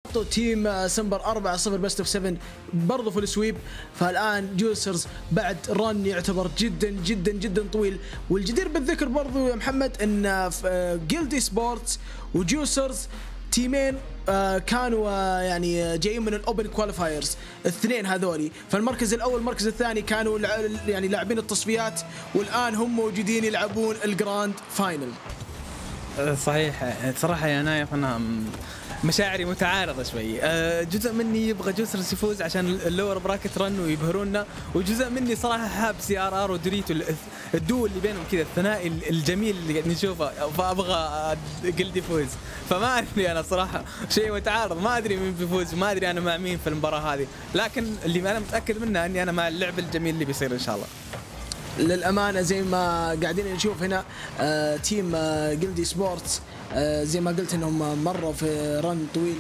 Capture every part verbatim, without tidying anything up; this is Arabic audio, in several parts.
تيم سمبر أربعة صفر بست اوف سبعة برضو في السويب. فالآن جوسرز بعد رن يعتبر جدا جدا جدا طويل. والجدير بالذكر برضو يا محمد ان جيلدي سبورتس وجوسرز تيمين كانوا يعني جايين من الاوبن كواليفايرز الاثنين هذولي. فالمركز الاول المركز الثاني كانوا يعني لاعبين التصفيات، والان هم موجودين يلعبون الجراند فاينل. صحيح صراحه يا نايف انا مشاعري متعارضه شوي. جزء مني يبغى جوسرز يفوز عشان اللور براكت رن ويبهرونا، وجزء مني صراحه حاب سي ار ار ودوريتو الدو اللي بينهم كذا الثنائي الجميل اللي قاعد نشوفه، فابغى جلد يفوز. فما ادري انا صراحه شيء متعارض، ما ادري مين بيفوز، ما ادري انا مع مين في المباراه هذه، لكن اللي انا متاكد منه اني انا مع اللعب الجميل اللي بيصير ان شاء الله. للأمانة زي ما قاعدين نشوف هنا آه تيم آه جلدي سبورتس آه زي ما قلت انهم مروا في رن طويل،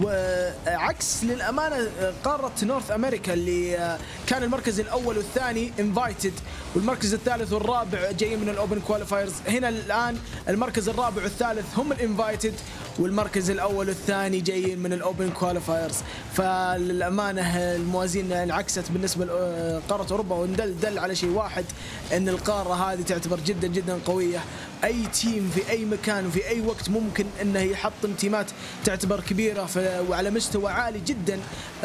وعكس للأمانة قارة نورث أمريكا اللي آه كان المركز الأول والثاني انفايتد، والمركز الثالث والرابع جاي من الأوبن كواليفايرز. هنا الآن المركز الرابع والثالث هم الانفايتد، والمركز الأول والثاني جايين من الأوبن كواليفايرز. فللأمانة الموازين انعكست بالنسبة لقارة أوروبا، وندل دل على شيء واحد، ان القاره هذه تعتبر جدا جدا قويه. اي تيم في اي مكان وفي اي وقت ممكن انه يحطم تيمات تعتبر كبيره في وعلى مستوى عالي جدا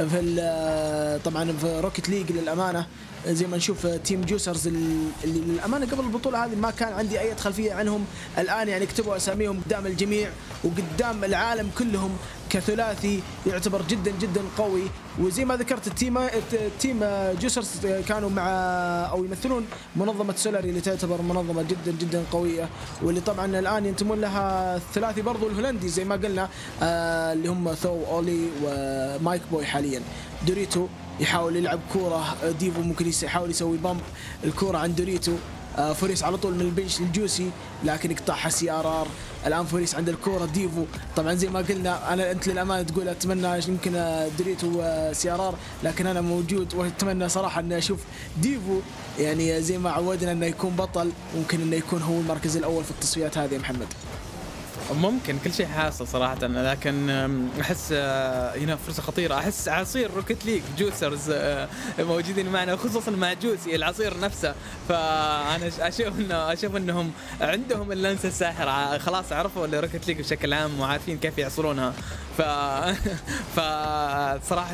في طبعا في روكيت ليج. للامانه زي ما نشوف تيم جوسرز اللي للامانه قبل البطوله هذه ما كان عندي اي خلفيه عنهم، الان يعني كتبوا اساميهم قدام الجميع وقدام العالم كلهم كثلاثي يعتبر جدا جدا قوي. وزي ما ذكرت التيم التيم جوسرز كانوا مع او يمثلون منظمه سولاري اللي تعتبر منظمه جدا جدا قويه، واللي طبعا الان ينتمون لها الثلاثي برضو الهولندي زي ما قلنا آه اللي هم ثو اولي ومايك بوي. حاليا دوريتو يحاول يلعب كوره، ديفو ممكن يحاول يسوي بامب الكوره عند دوريتو. آه فوريس على طول من البنش للجوسي لكن يقطعها سي ار ار. الان فوريس عند الكوره ديفو. طبعا زي ما قلنا انا انت للامانه تقول اتمنى يمكن دوريتو سي ار ار، لكن انا موجود واتمنى صراحه اني اشوف ديفو يعني زي ما عودنا انه يكون بطل، ممكن انه يكون هو المركز الاول في التصفيات هذه يا محمد. ممكن كل شيء حاصل صراحة، لكن أحس هنا فرصة خطيرة. أحس عصير روكيت ليج جوسرز موجودين معنا، خصوصا مع جوسي العصير نفسه. فأنا أشوف إنه أشوف إنهم عندهم اللمسة الساحرة، خلاص عرفوا روكيت ليج بشكل عام وعارفين كيف يعصرونها. ف فصراحة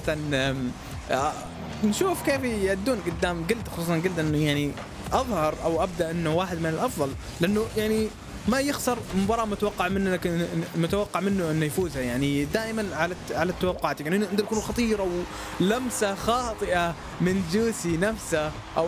نشوف كيف يدون قدام جلد، خصوصا جلد إنه يعني أظهر أو أبدأ إنه واحد من الأفضل، لأنه يعني ما يخسر مباراة متوقع منه متوقع منه انه يفوزها، يعني دائما على على التوقعات. يعني عنده كرة خطيرة ولمسة خاطئة من جوسي نفسه او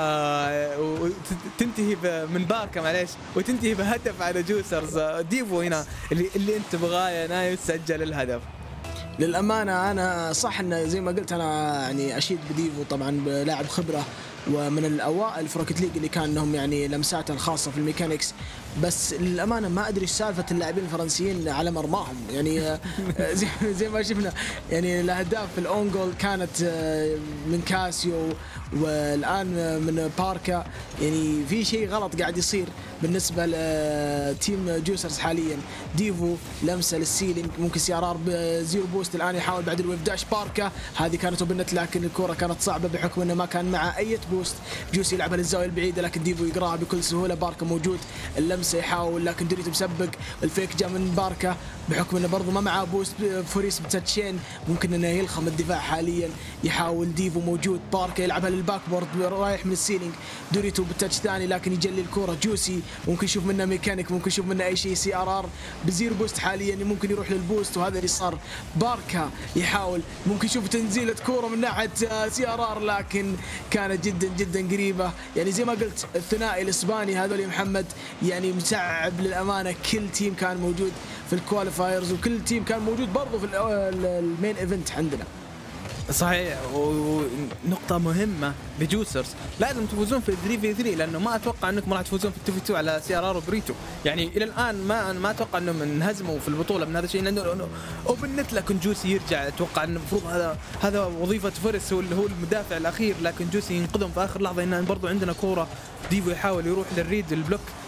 آه تنتهي من باركا معليش وتنتهي بهدف على جوسرز. ديفو هنا اللي اللي انت تبغاه يا نايف سجل الهدف. للأمانة أنا صح إنه زي ما قلت أنا يعني أشيد بديفو طبعا بلاعب خبرة ومن الأوائل في روكيت ليج اللي كان لهم يعني لمساته الخاصة في الميكانيكس، بس للأمانة ما أدري سالفة اللاعبين الفرنسيين على مرماهم. يعني زي, زي ما شفنا يعني الأهداف في الأون جول كانت من كاسيو والآن من باركا. يعني في شيء غلط قاعد يصير بالنسبة لتيم جوسرز حاليا. ديفو لمسة للسيلينج، ممكن سي ار ار بزيرو بوست الآن يحاول بعد الويف داش باركا، هذه كانت وبنت لكن الكرة كانت صعبة بحكم أنه ما كان معه أي بوست. جوسي يلعبها للزاوية البعيدة لكن ديفو يقراها بكل سهولة. باركا موجود اللمسة يحاول لكن دوريتو مسبق، الفيك جاء من باركا بحكم انه برضه ما معاه بوست. فوريس بتاتشين ممكن انه يلخم الدفاع حاليا. يحاول ديفو موجود، باركا يلعبها للباك بورد رايح من السيلينج. دوريتو بالتاتش ثاني لكن يجلي الكرة. جوسي ممكن يشوف منه ميكانيك، ممكن يشوف منه اي شيء. سي ار ار بزيرو بوست حاليا ممكن يروح للبوست وهذا اللي صار. باركا يحاول ممكن يشوف تنزيلة كرة من ناحية سي ار ار لكن كانت جدا جدا قريبة. يعني زي ما قلت الثنائي الاسباني هذول يا محمد يعني متعب للأمانة. كل تيم كان موجود في الكواليفايرز وكل تيم كان موجود برضه في المين ايفنت عندنا. صحيح. ونقطة مهمة بجوسرز لازم تفوزون في ثلاثة في ثلاثة، لأنه ما أتوقع أنكم راح تفوزون في اثنين في اثنين على سي ار ار وبريتو. يعني إلى الآن ما ما أتوقع أنهم انهزموا في البطولة من هذا الشيء، لأنه وبنت لكن جوسي يرجع. أتوقع أن المفروض هذا هذا وظيفة فوريس هو هو المدافع الأخير، لكن جوسي ينقذهم في آخر لحظة. إن برضو عندنا كورة ديفو يحاول يروح للريد البلوك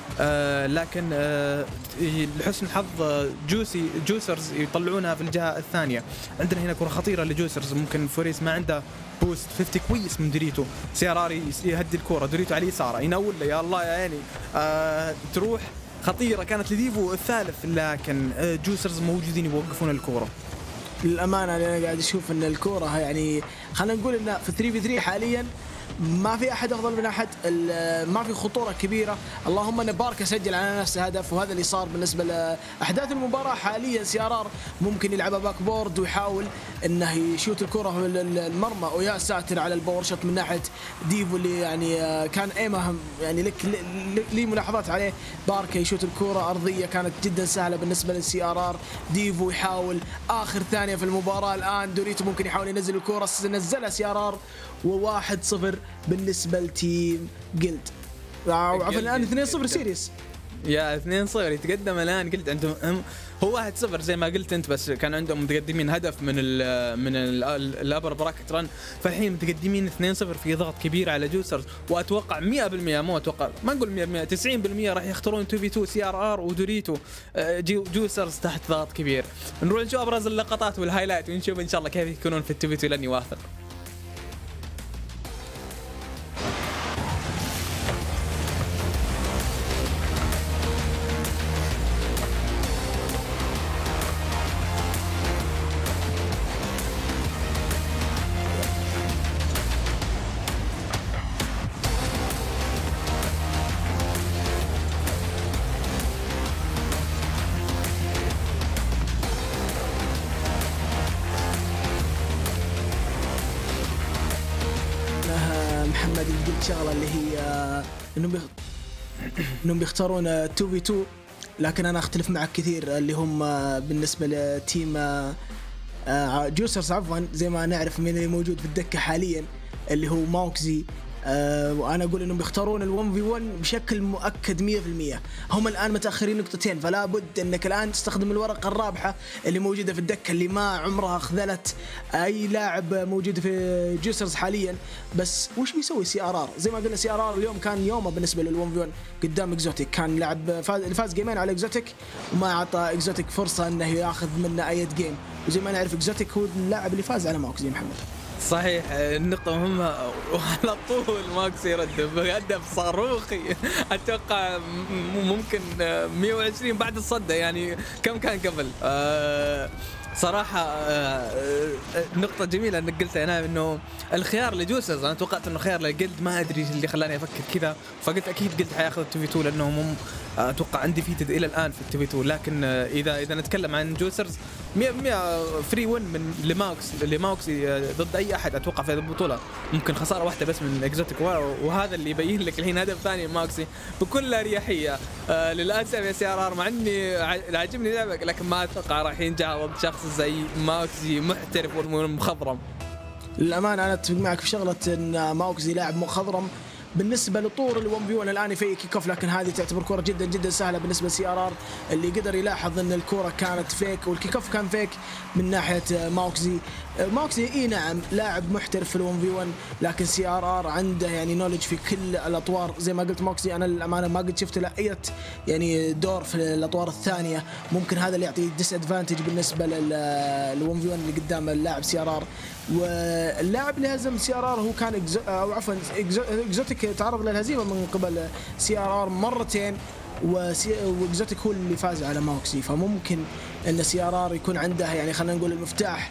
آه لكن آه لحسن الحظ آه، جوسي جوسرز يطلعونها في الجهه الثانيه. عندنا هنا كره خطيره لجوسرز، ممكن فوريس ما عنده بوست خمسين كويس من دوريتو، سياراري يهدي الكره، دوريتو على اليسار ينول له يا الله يا عيني، آه تروح خطيره كانت لديفو الثالث، لكن آه جوسرز موجودين يوقفون الكره. للامانه انا قاعد اشوف ان الكوره يعني خلينا نقول ان في ثلاثة في ثلاثة حاليا ما في احد افضل من احد، ما في خطوره كبيره، اللهم ان باركا سجل على نفسه هدف، وهذا اللي صار بالنسبه لاحداث المباراه. حاليا سي ار ار ممكن يلعبها باك بورد ويحاول انه يشوت الكره في المرمى، ويا ساتر على الباور شوت من ناحيه ديفو اللي يعني كان ايمه يعني لك لي ملاحظات عليه. باركا يشوت الكره ارضيه كانت جدا سهله بالنسبه للسي ار ار. ديفو يحاول اخر ثانيه في المباراه، الان دوريتو ممكن يحاول ينزل الكره، نزلها سي ار ار وواحد صفر بالنسبه لتيم جلد. عفوا الان اثنين صفر سيريس. يا اثنين صفر يتقدم الان جلد عندهم، هو واحد صفر زي ما قلت انت، بس كان عندهم متقدمين هدف من ال من الابر براكت رن، فالحين متقدمين اثنين صفر في ضغط كبير على جوسرز. واتوقع مئة بالمئة مو اتوقع ما نقول مئة بالمئة تسعين بالمئة راح يختارون اثنين في اثنين سي ار ار ودوريتو. جوسرز تحت ضغط كبير. نروح نشوف ابرز اللقطات والهايلايت ونشوف ان شاء الله كيف يكونون في اثنين في اثنين لاني واثق. محمد قلت شغله اللي هي انهم بيخ... انهم بيختارون اثنين في اثنين، لكن انا اختلف معك كثير اللي هم بالنسبه لتيم جوسرز عفوا. زي ما نعرف من اللي موجود في الدكه حاليا اللي هو ماوكزي، أه وانا اقول انهم بيختارون ال1 في واحد بشكل مؤكد مئة بالمئة. هم الان متاخرين نقطتين، فلا بد انك الان تستخدم الورقه الرابحه اللي موجوده في الدكه اللي ما عمرها خذلت اي لاعب موجود في جوسرز حاليا. بس وش بيسوي سي ار ار؟ زي ما قلنا سي ار ار اليوم كان يومه بالنسبه لل1 في واحد قدام اكزوتيك، كان لعب فاز, فاز جيمين على اكزوتيك وما اعطى اكزوتيك فرصه انه ياخذ منه اي جيم، وزي ما نعرف اكزوتيك هو اللاعب اللي فاز على ماوكزي. محمد صحيح، النقطة مهمة وعلى طول ماكسي يرد بهدف صاروخي، اتوقع ممكن مئة وعشرين بعد الصدة، يعني كم كان قبل. أه صراحة أه نقطة جميلة انك قلتها هنا، انه الخيار لجوسرز انا توقعت انه خيار للجلد، ما ادري اللي خلاني افكر كذا، فقلت اكيد جلد حياخذ اثنين في اثنين لانهم هم اتوقع عندي فيتد الى الان في اثنين في اثنين. لكن اذا اذا نتكلم عن جوسرز مئة بالمئة فري وين من لماوكس لماوكس ضد اي احد اتوقع في هذه البطوله. ممكن خساره واحده بس من اكزوتيك، وهذا اللي يبين لك الحين هدف ثاني ماوكسي بكل اريحيه. آه للاسف يا سي ار ار، مع اني عاجبني لعبك لكن ما اتوقع راح ينجح ضد شخص زي ماوكسي محترف ومخضرم. للامانه انا اتفق معك في شغله ان ماوكسي لاعب مخضرم. بالنسبه لطور ال1 في واحد الان في كيك اوف، لكن هذه تعتبر كره جدا جدا سهله بالنسبه لسي ار ار اللي قدر يلاحظ ان الكره كانت فيك والكيك اوف كان فيك من ناحيه ماوكسي. ماوكسي اي نعم لاعب محترف في ال1 في واحد، لكن سي ار ار عنده يعني نولج في كل الاطوار. زي ما قلت ماوكسي انا للامانه ما قد شفت له اي يعني دور في الاطوار الثانيه، ممكن هذا اللي يعطي ديس ادفانتج بالنسبه لل1 في واحد اللي قدام اللاعب سي ار ار. واللاعب اللي هزم سي ار ار هو كان إكزو... او عفوا اكزوتيك تعرض للهزيمه من قبل سي ار ار مرتين، واكزوتيك هو اللي فاز على ماوكسي، فممكن ان سي ار ار يكون عنده يعني خلينا نقول المفتاح.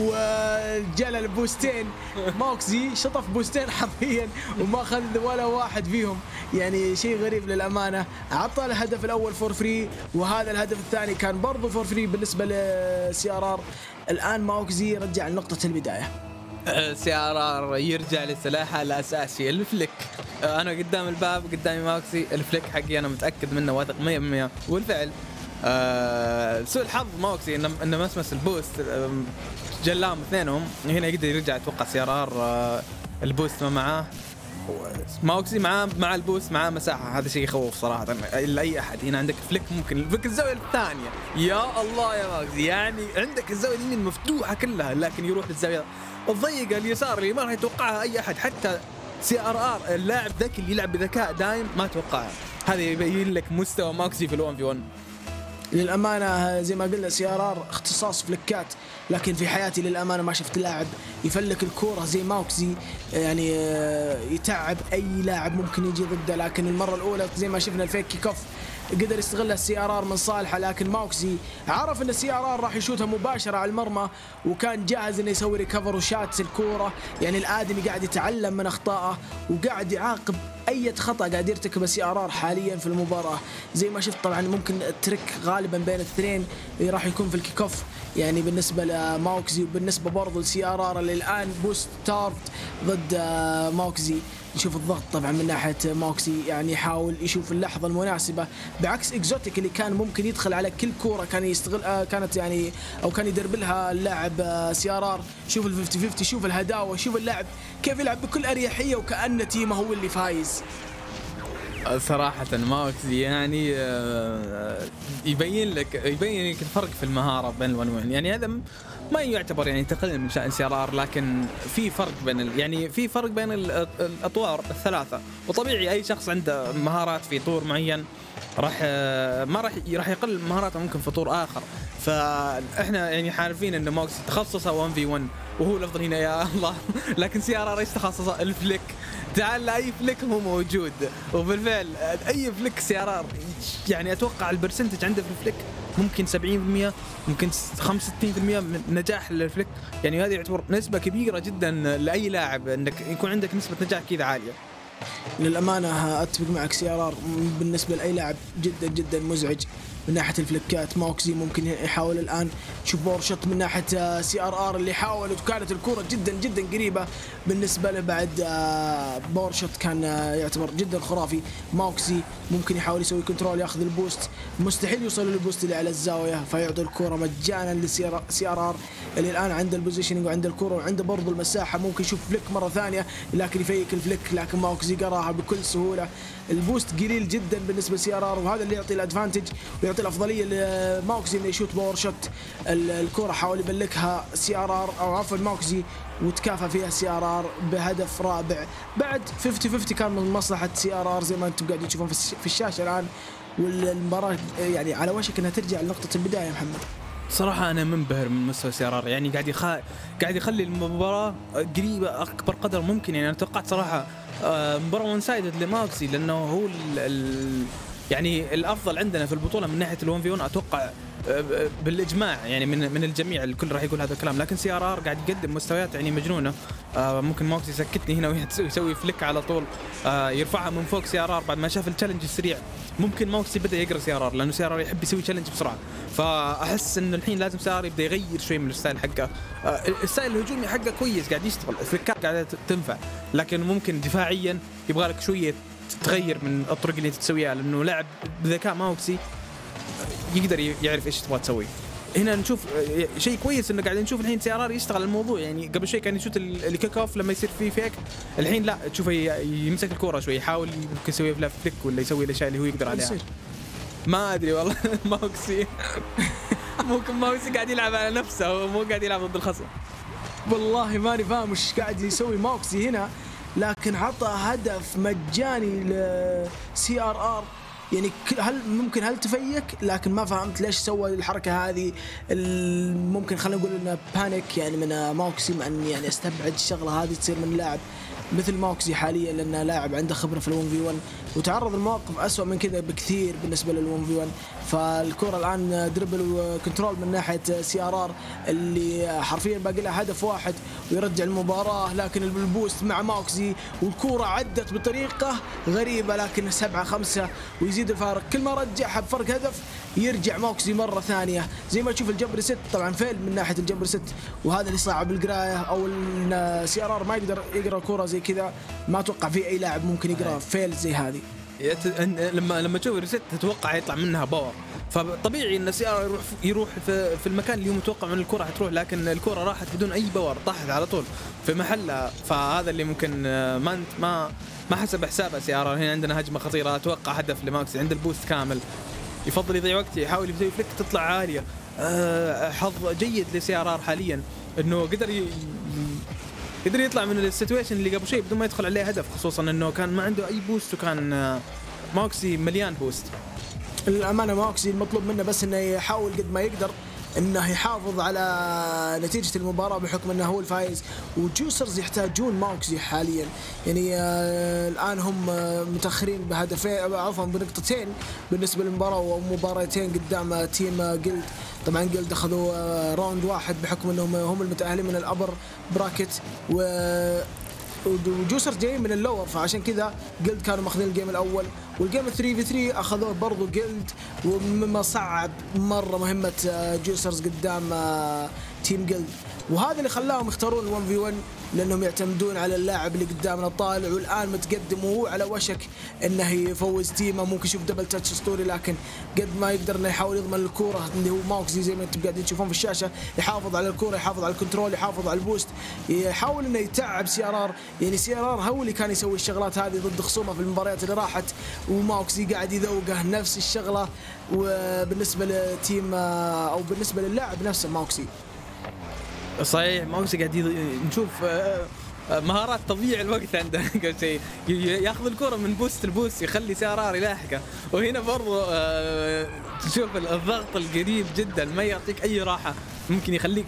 وجال البوستين ماوكسي شطف بوستين حرفيا وما اخذ ولا واحد فيهم، يعني شيء غريب للامانه. عطى الهدف الاول فور فري، وهذا الهدف الثاني كان برضه فور فري بالنسبه لسي ار ار. الان ماوكسي رجع لنقطه البدايه. سي ار ار يرجع لسلاحه الاساسي الفليك. انا قدام الباب قدامي ماوكسي، الفليك حقي انا متاكد منه واثق مئة بالمئة، والفعل أه سوء الحظ ماوكسي انه انه مسمس البوست أه جلاهم اثنينهم. هنا يقدر يرجع اتوقع سي ار ار أه البوست ما معاه، ماوكسي معاه مع البوست معاه مساحه، هذا شيء يخوف صراحه الا اي احد. هنا عندك فليك ممكن فك الزاويه الثانيه، يا الله يا ماوكسي، يعني عندك الزاويه اليمين مفتوحه كلها لكن يروح للزاويه الضيقه اليسار اللي ما راح يتوقعها اي احد، حتى سي ار ار اللاعب ذكي اللي يلعب بذكاء دايم ما توقعها. هذا يبين لك مستوى ماكسي في الون في ون. للأمانة زي ما قلنا سي ار ار اختصاص فلكات، لكن في حياتي للأمانة ما شفت لاعب يفلك الكورة زي ماوكسي، يعني يتعب أي لاعب ممكن يجي ضده. لكن المرة الأولى زي ما شفنا الفيك كيك اوف قدر يستغلها السي ار ار من صالحه، لكن ماوكسي عرف ان السي ار ار راح يشوتها مباشره على المرمى وكان جاهز انه يسوي ريكفر وشات الكوره. يعني الادمي قاعد يتعلم من اخطائه وقاعد يعاقب اي خطا قاعد يرتكبه السي ار ار حاليا في المباراه. زي ما شفت طبعا ممكن التريك غالبا بين الاثنين راح يكون في الكيك اوف، يعني بالنسبه لماوكسي وبالنسبه برضه للسي ار ار اللي الان بوست تارت ضد ماوكسي. نشوف الضغط طبعا من ناحيه ماوكسي، يعني يحاول يشوف اللحظه المناسبه بعكس اكزوتيك اللي كان ممكن يدخل على كل كوره كان يستغل آه كانت يعني او كان يدربلها اللاعب آه سي ار ار. شوف ال خمسين خمسين، شوف الهداوه، شوف اللاعب كيف يلعب بكل اريحيه وكأن تيمه هو اللي فايز. صراحة ماوكسي يعني يبين لك يبين لك الفرق في المهارة بين الون وين. يعني هذا ما يعتبر يعني تقليل من شأن سي ار ار، لكن في فرق بين ال... يعني في فرق بين الأطوار الثلاثة. وطبيعي أي شخص عنده مهارات في طور معين راح ما راح راح يقل مهاراته ممكن في طور آخر. فاحنا يعني عارفين ان ماوكسي تخصصه واحد في واحد وهو الافضل هنا يا الله، لكن سي ار ار ايش تخصصه؟ الفليك. تعال اي فليك هو موجود، وبالفعل اي فليك سي ار ار يعني اتوقع البرسنتج عنده في الفليك ممكن سبعين بالمئة ممكن خمسة وستين بالمئة من نجاح للفليك. يعني هذه يعتبر نسبة كبيرة جدا لأي لاعب انك يكون عندك نسبة نجاح كذا عالية. للأمانة أتفق معك سي ار ار بالنسبة لأي لاعب جدا جدا مزعج من ناحية الفلكات. ماوكسي ممكن يحاول الآن شوف بورشوت من ناحية سي ار ار اللي حاولت وكانت الكرة جدا جدا قريبة بالنسبة له. بعد بورشوت كان يعتبر جدا خرافي. ماوكسي ممكن يحاول يسوي كنترول ياخذ البوست، مستحيل يوصل للبوست اللي على الزاوية فيعطي الكرة مجانا لسي ار ار اللي الآن عنده البوزيشننج وعنده الكرة وعنده برضو المساحة. ممكن يشوف فليك مرة ثانية لكن يفيك الفليك، لكن ماوكسي قراها بكل سهولة. البوست قليل جدا بالنسبة لسي ار ار وهذا اللي يعطي الادفانتج ويعطي الافضليه لماوكسي انه يشوت باور شوت. الكره حاول يبلكها سي ار ار او عفوا ماوكسي وتكافى فيها سي ار ار بهدف رابع. بعد خمسين خمسين كان من مصلحه سي ار ار زي ما انتم قاعدين تشوفون في الشاشه الان، والمباراه يعني على وشك انها ترجع لنقطه البدايه. محمد صراحة أنا منبهر من مستوى سي ار ار، يعني قاعد يخ... قاعد يخلي المباراة قريبة أكبر قدر ممكن. يعني أنا توقعت صراحة مباراة وان سايدد لماوكسي لأنه هو ال... ال... يعني الافضل عندنا في البطوله من ناحيه الون في ون اتوقع بالاجماع، يعني من من الجميع الكل راح يقول هذا الكلام. لكن سي ار ار قاعد يقدم مستويات يعني مجنونه. آه ممكن ماوكسي يسكتني هنا ويسوي فليك على طول، آه يرفعها من فوق سي ار ار بعد ما شاف التشالنج السريع. ممكن ماوكسي بدا يقرا سي ار ار لانه سي ار ار يحب يسوي تشالنج بسرعه، فاحس انه الحين لازم سي ار ار يبدا يغير شوي من الستايل حقه. آه الستايل الهجومي حقه كويس قاعد يشتغل، الفليكات قاعده تنفع، لكن ممكن دفاعيا يبغى لك شويه تغير من الطرق اللي تسويها، لانه لاعب بذكاء ماوكسي يقدر يعرف ايش تبغى تسوي. هنا نشوف شيء كويس انه قاعد نشوف الحين سي ار ار يشتغل الموضوع. يعني قبل شوي كان يشوت الكيك اوف لما يصير فيه فيك، الحين لا تشوفه يمسك الكوره شوي يحاول يمكن يسوي فلاف فليك ولا يسوي الاشياء اللي هو يقدر عليها. ما ادري والله ماوكسي ممكن ماوكسي قاعد يلعب على نفسه ومو قاعد يلعب ضد الخصم. والله ماني فاهم وش قاعد يسوي ماوكسي هنا، لكن عطى هدف مجاني لسي ار ار. يعني هل ممكن هل تفيك، لكن ما فهمت ليش سوى الحركه هذه. ممكن خلينا نقول انه بانيك يعني من ماوكسي، مع اني يعني استبعد الشغله هذه تصير من لاعب مثل ماوكسي حاليا، لانه لاعب عنده خبره في الون في ون وتعرض لمواقف اسوء من كذا بكثير بالنسبه للون في ون. فالكره الان دربل وكنترول من ناحيه سي ار ار اللي حرفيا باقي له هدف واحد ويرجع المباراه، لكن البوست مع ماوكسي والكره عدت بطريقه غريبه، لكن سبعة خمسة ويزيد الفارق. كل ما رجعها بفرق هدف يرجع ماوكسي مره ثانيه. زي ما تشوف الجمبر ست طبعا فيل من ناحيه الجمبر ست، وهذا اللي صعب القرايه، او ان سي ار ار ما يقدر يقرا كره زي كذا. ما اتوقع في اي لاعب ممكن يقرا فيل زي هذه. لما لما تشوف الريست تتوقع يطلع منها باور، فطبيعي ان سي ار يروح يروح في, في المكان اللي هو متوقع من الكره حتروح، لكن الكره راحت بدون اي باور، طاحت على طول في محلها. فهذا اللي ممكن ما ما ما حسب حسابه سي ار. هنا عندنا هجمه خطيره، اتوقع هدف لماكسي عند البوست كامل، يفضل يضيع وقت يحاول يسوي فليك تطلع عاليه. أه حظ جيد لسي ار ار حاليا انه قدر ي... يقدر يطلع من السيتويشن اللي قبل شيء بدون ما يدخل عليه هدف، خصوصا انه كان ما عنده اي بوست وكان ماوكسي مليان بوست. الأمانة ماوكسي المطلوب منه بس انه يحاول قد ما يقدر انه يحافظ على نتيجة المباراة بحكم انه هو الفايز، وجوسرز يحتاجون ماوكسي حاليا. يعني آه الان هم آه متاخرين بهدفين، عفوا بنقطتين بالنسبة للمباراة، ومباراتين قدام تيم آه جلد. طبعا جلد اخذوا آه راوند واحد بحكم انهم هم المتأهلين من الابر براكت، و وجوسرز جاي من اللور، فعشان كذا جلد كانوا ماخذين الجيم الاول، والجيم ثلاثة في ثلاثة اخذوه برضو جلد، ومما صعب مره مهمه جوسرز قدام تيم جلد. وهذا اللي خلاهم يختارون واحد في واحد، لانهم يعتمدون على اللاعب اللي قدامنا طالع والان متقدم وهو على وشك انه يفوز تيمه. ممكن يشوف دبل تاتش اسطوري، لكن قد ما يقدر انه يحاول يضمن الكوره اللي هو ماوكسي زي ما انتم قاعدين تشوفون في الشاشه، يحافظ على الكوره، يحافظ على الكنترول، يحافظ على البوست، يحاول انه يتعب سي ار ار. يعني سي ار ار هو اللي كان يسوي الشغلات هذه ضد خصومه في المباريات اللي راحت، وماوكسي قاعد يذوقه نفس الشغله. وبالنسبه لتيم او بالنسبه للاعب نفسه ماوكسي صحيح، ماوكسي قاعد نشوف مهارات تضييع الوقت عنده. قبل شيء ياخذ الكرة من بوست لبوست، يخلي سي ار ار يلاحقه. وهنا برضو تشوف الضغط القريب جدا ما يعطيك اي راحه، ممكن يخليك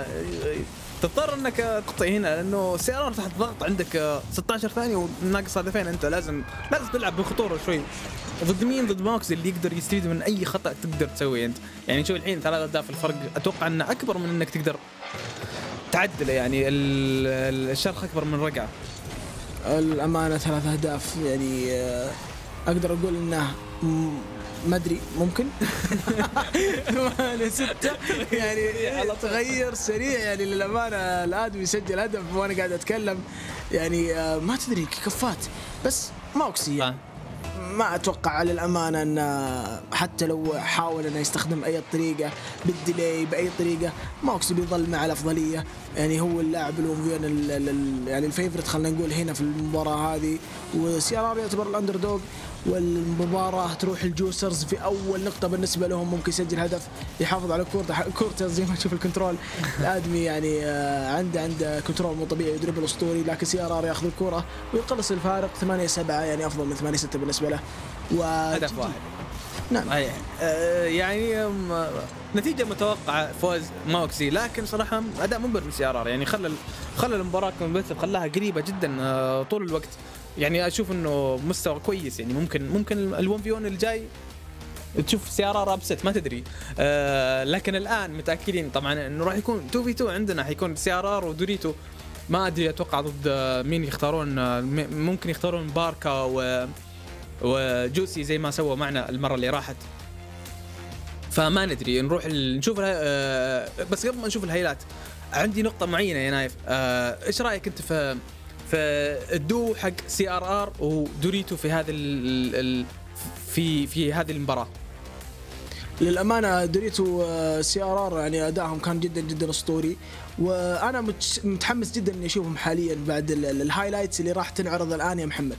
تضطر انك تقطع هنا، لانه سي ار ار تحت ضغط، عندك ستة عشر ثانيه وناقص هدفين، انت لازم لازم تلعب بخطوره شوي. ضد مين؟ ضد ماوكسي اللي يقدر يستفيد من اي خطا تقدر تسويه انت. يعني شوف الحين ثلاث اهداف الفرق، اتوقع انه اكبر من انك تقدر تعدل، يعني الشرخ اكبر من رقعه. الامانه ثلاث اهداف يعني اقدر اقول انه ما ادري ممكن الامانه ستة يعني تغير سريع. يعني للامانه الادمي يسجل هدف وانا قاعد اتكلم، يعني ما تدري كفات. بس ماوكسي يعني ما اتوقع على الامانه ان حتى لو حاول انه يستخدم اي طريقه بالديلي باي طريقه، ماوكسي بيظل مع الافضليه. يعني هو اللاعب الونفيون يعني الفيفورت خلينا نقول هنا في المباراه هذه، وسي ار ار يعتبر الاندر دوغ. والمباراه تروح الجوسرز في اول نقطه بالنسبه لهم، ممكن يسجل هدف يحافظ على كورته كورته زي ما تشوف الكنترول الادمي، يعني عنده عنده كنترول مو طبيعي ودريبل اسطوري. لكن سي ار ار ياخذ الكوره ويقلص الفارق ثمانية سبعة، يعني افضل من ثمانية ستة بالنسبه له. وهدف واحد. نعم آه يعني نتيجة متوقعة فوز ماوكسي، لكن صراحة أداء منبهر من سي ار ار. يعني خلى خلى المباراة كومبتيتيف، خلاها قريبة جدا آه طول الوقت. يعني أشوف إنه مستوى كويس. يعني ممكن ممكن الون في ون الجاي تشوف سي ار ار ابست ما تدري. آه لكن الآن متأكدين طبعا إنه راح يكون اثنين في اثنين عندنا، حيكون سي ار ار ودوريتو. ما أدري أتوقع ضد مين يختارون، ممكن يختارون باركا و وجوسي زي ما سووا معنا المرة اللي راحت. فما ندري، نروح نشوف أه بس قبل ما نشوف الهيلات عندي نقطة معينة يا نايف. أه ايش رأيك انت في في الدو حق سي ار ار ودوريتو في هذا ال في في هذه المباراة؟ للأمانة دوريتو سي ار ار يعني أدائهم كان جدا جدا أسطوري، وأنا متحمس جدا إني أشوفهم حاليا بعد الهايلايتس اللي راح تنعرض الآن يا محمد.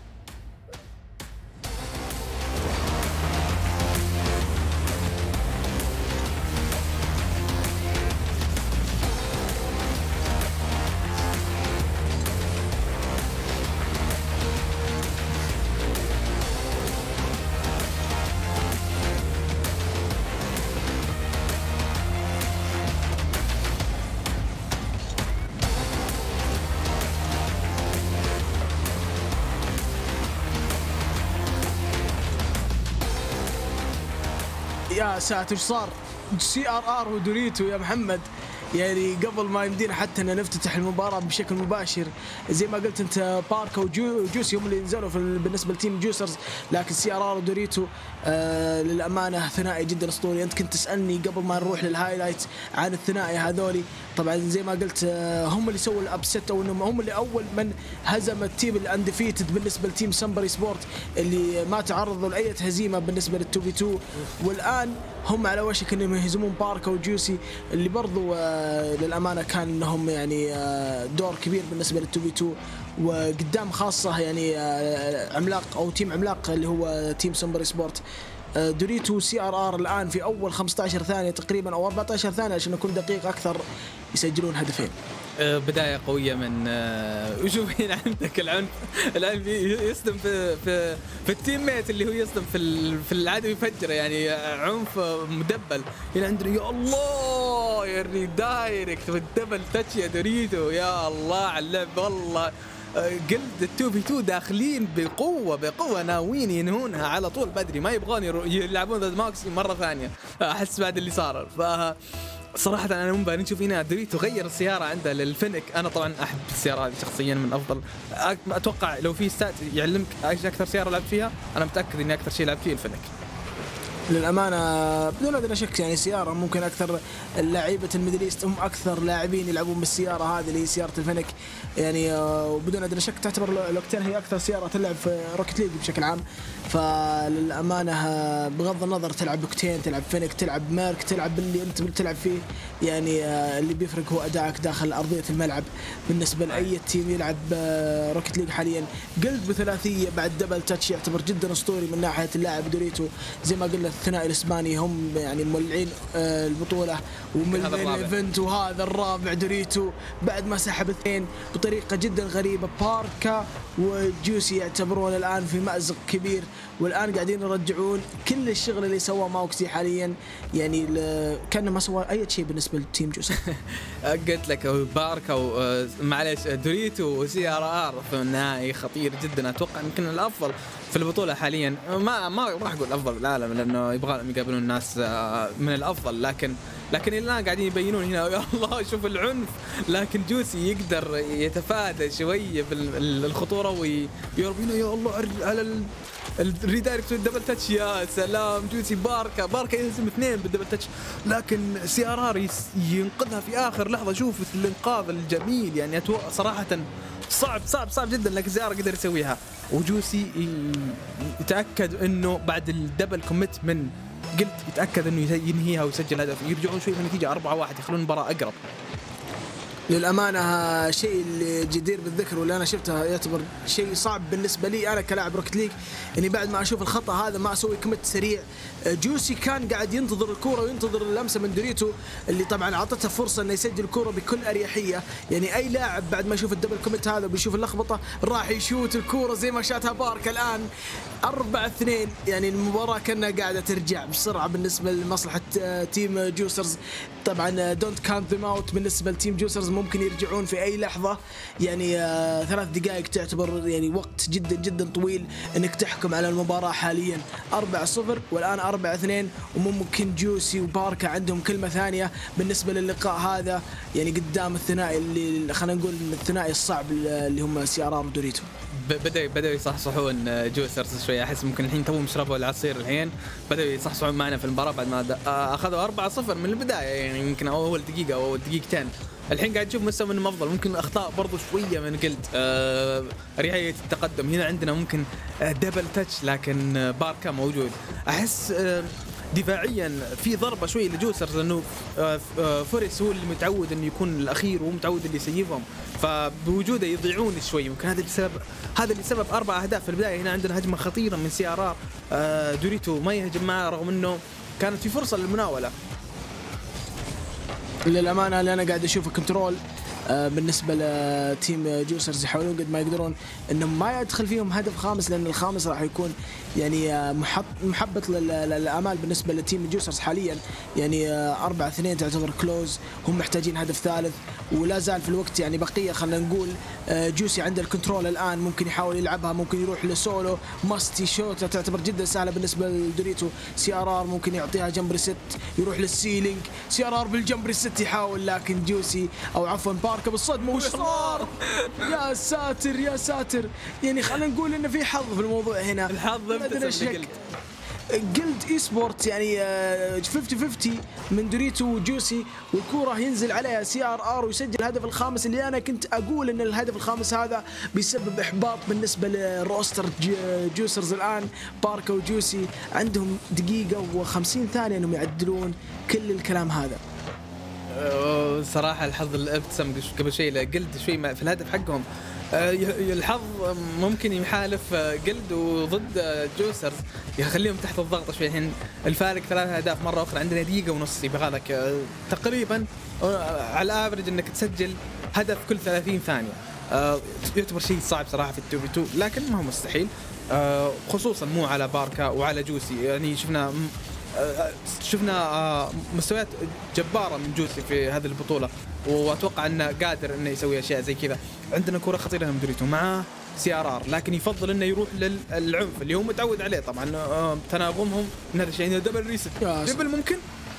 يا ساتر ايش صار؟ سي ار ار ودوريتو يا محمد. يعني قبل ما يمدينا حتى ان نفتتح المباراه بشكل مباشر، زي ما قلت انت باركا وجوسي هم اللي نزلوا في بالنسبه لتيم جوسرز، لكن سي ار ار ودوريتو آه للامانه ثنائي جدا اسطوري. انت كنت تسالني قبل ما نروح للهايلايتس عن الثنائي هذولي، طبعا زي ما قلت آه هم اللي سووا الابست، او انهم هم اللي اول من هزم التيم الانديفيتد بالنسبه لتيم سامبري سبورت اللي ما تعرضوا لاي هزيمه بالنسبه للتو في اثنين، والان هم على وشك انهم يهزمون باركا وجوسي اللي برضو آه للامانه كان لهم يعني آه دور كبير بالنسبه للتو في اثنين، وقدام خاصه يعني آه عملاق او تيم عملاق اللي هو تيم سامبري سبورت. آه دوريتو سي ار ار الان في اول خمسة عشر ثانيه تقريبا او أربعة عشر ثانيه عشان اكون دقيق اكثر يسجلون هدفين. بداية قوية من وشوف هنا عندك العنف العنف يصدم في في في التيم ميت اللي هو يصدم في في العدو يفجره، يعني عنف مدبل. هنا عندنا يا الله يري دايركت والدبل تاتش يا دوريتو، يا الله على اللعب والله. قلد التو في تو داخلين بقوة بقوة ناويين ينهونها على طول بدري، ما يبغون يلعبون ضد ماكسي مرة ثانية أحس بعد اللي صار. ف صراحة أنا مو باني نشوف هنا دوريتو غير السيارة عنده للفنك. أنا طبعا أحب السيارة هذه شخصيا من أفضل، أتوقع لو في ستات يعلمك إيش أكثر سيارة لعبت فيها، أنا متأكد إني أكثر شيء لعبت فيه الفنك للأمانة بدون أدنى شك. يعني سيارة ممكن أكثر لاعيبة الميدل إيست هم أكثر لاعبين يلعبون بالسيارة هذه اللي هي سيارة الفنك، يعني وبدون أدنى شك تعتبر لوكتين هي أكثر سيارة تلعب في روكت ليج بشكل عام. فللأمانة بغض النظر تلعب لوكتين تلعب فنك تلعب ميرك تلعب اللي أنت بتلعب فيه، يعني اللي بيفرق هو أدائك داخل أرضية الملعب. بالنسبة لأي تيم يلعب روكت ليج حاليا قلد بثلاثية بعد دبل تاتش يعتبر جدا أسطوري من ناحية اللاعب دوريتو. زي ما قلنا الثنائي الاسباني هم يعني مولعين البطوله ومن الايفنت، وهذا الرابع دوريتو بعد ما سحب اثنين بطريقه جدا غريبه. باركا وجوسي يعتبرون الان في مأزق كبير، والان قاعدين يرجعون كل الشغل اللي سواه ماوكسي حاليا، يعني كان ما سوى اي شيء بالنسبه للتيم جوسي. قلت لك باركا معليش دوريتو وسي ار ار في النهائي خطير جدا، اتوقع يمكن الافضل في البطوله حاليا. ما ما راح اقول افضل بالعالم لانه يبغى يقابلون الناس من الافضل، لكن لكن الان قاعدين يبينون هنا يا الله شوف العنف، لكن جوسي يقدر يتفادى شويه بالخطوره ويربينا يا الله على الريدايركت والدبل تاتش. يا سلام جوسي باركا باركا يهزم اثنين بالدبل تاتش، لكن سي ار ار ينقذها في اخر لحظه. شوف الانقاذ الجميل، يعني صراحه صعب صعب صعب جدا لكن سي ار قدر يسويها. وجوسي يتاكد انه بعد الدبل كوميت من قلت يتاكد انه ينهيها ويسجل هدف، يرجعون شوي من النتيجه أربعة واحد يخلون المباراه اقرب. للأمانة شيء اللي جدير بالذكر واللي أنا شفته يعتبر شيء صعب بالنسبة لي أنا كلاعب روكت ليج، إني بعد ما أشوف الخطأ هذا ما أسوي كمت سريع. جوسي كان قاعد ينتظر الكرة وينتظر اللمسة من دوريتو اللي طبعا أعطته فرصة إنه يسجل الكرة بكل أريحية. يعني أي لاعب بعد ما يشوف الدبل كوميت هذا وبيشوف اللخبطة راح يشوت الكرة زي ما شاتها باركا. الآن أربعة اثنين، يعني المباراة كأنها قاعدة ترجع بسرعة بالنسبة لمصلحة تيم جوسرز. طبعا دونت كانت ذيم اوت بالنسبة لتيم جوسرز، ممكن يرجعون في أي لحظة. يعني آه ثلاث دقائق تعتبر يعني وقت جدا جدا طويل إنك تحكم على المباراة. حاليا أربعة صفر والآن أربعة اثنين، وممكن جوسي وباركا عندهم كلمة ثانية بالنسبة للقاء هذا، يعني قدام الثنائي اللي خلينا نقول الثنائي الصعب اللي هم سي ار ار ودوريتو. بدأوا بدأوا يصحصحون جوسرز شوي، أحس ممكن الحين توهم يشربوا العصير الحين، بدأوا يصحصحون معنا في المباراة بعد ما أخذوا أربعة صفر من البداية، يعني يمكن أول دقيقة أو أول دقيقتين. الحين قاعد نشوف مستوى منهم أفضل، ممكن أخطاء برضو شوية من قلت آه رعاية التقدم. هنا عندنا ممكن دبل تاتش لكن باركا موجود. أحس آه دفاعيا في ضربه شوي لجوسرز لانه فوريس هو اللي متعود انه يكون الاخير وهو متعود اللي يسيفهم، فبوجوده يضيعون شوي. ممكن هذا اللي سبب هذا اللي سبب اربع اهداف في البدايه. هنا عندنا هجمه خطيره من سي ار ار، دوريتو ما يهجم معه رغم انه كانت في فرصه للمناوله. للامانه اللي انا قاعد اشوفه كنترول بالنسبه لتيم جوسرز، يحاولون قد ما يقدرون انهم ما يدخل فيهم هدف خامس، لان الخامس راح يكون يعني محط محبط للامال بالنسبه لتيم جوسرز حاليا. يعني أربعة اثنين تعتبر كلوز، هم محتاجين هدف ثالث ولا زال في الوقت يعني بقيه. خلينا نقول جوسي عنده الكنترول الان، ممكن يحاول يلعبها، ممكن يروح لسولو ماستي شوت تعتبر جدا سهله بالنسبه لدوريتو. سي ار ار ممكن يعطيها جمبري ست يروح للسيلينج، سي ار ار بالجمبري ست يحاول، لكن جوسي او عفوا باركا بالصدمه وش صار؟ يا ساتر يا ساتر، يعني خلينا نقول انه في حظ في الموضوع هنا. الحظ قلد قلد اي سبورت يعني خمسين خمسين من دوريتو وجوسي، والكوره ينزل عليها سي ار ار ويسجل الهدف الخامس، اللي انا كنت اقول ان الهدف الخامس هذا بيسبب احباط بالنسبه لروستر جوسرز. الان باركا وجوسي عندهم دقيقه وخمسين ثانيه انهم يعدلون كل الكلام هذا. آه، صراحة الحظ اللي ابتسم قبل شوي قلد شوي في الهدف حقهم. آه، الحظ ممكن يحالف قلد وضد جوسرز يخليهم تحت الضغط شوي. الحين الفارق ثلاث أهداف مرة أخرى، عندنا دقيقة ونص يبغى لك تقريبا على الافرج انك تسجل هدف كل ثلاثين ثانية. آه، يعتبر شيء صعب صراحة في التو بي تو، لكن ما هو مستحيل. آه، خصوصا مو على باركا وعلى جوسي، يعني شفنا آه، شفنا آه، مستويات جبارة من جوسي في هذه البطولة، واتوقع انه قادر انه يسوي اشياء زي كذا. عندنا كرة خطيرة من دوريتو مع سي ار ار، لكن يفضل انه يروح للعنف اللي هو متعود عليه طبعا. آه، تناغمهم من هذا الشيء، دبل ريست دبل ممكن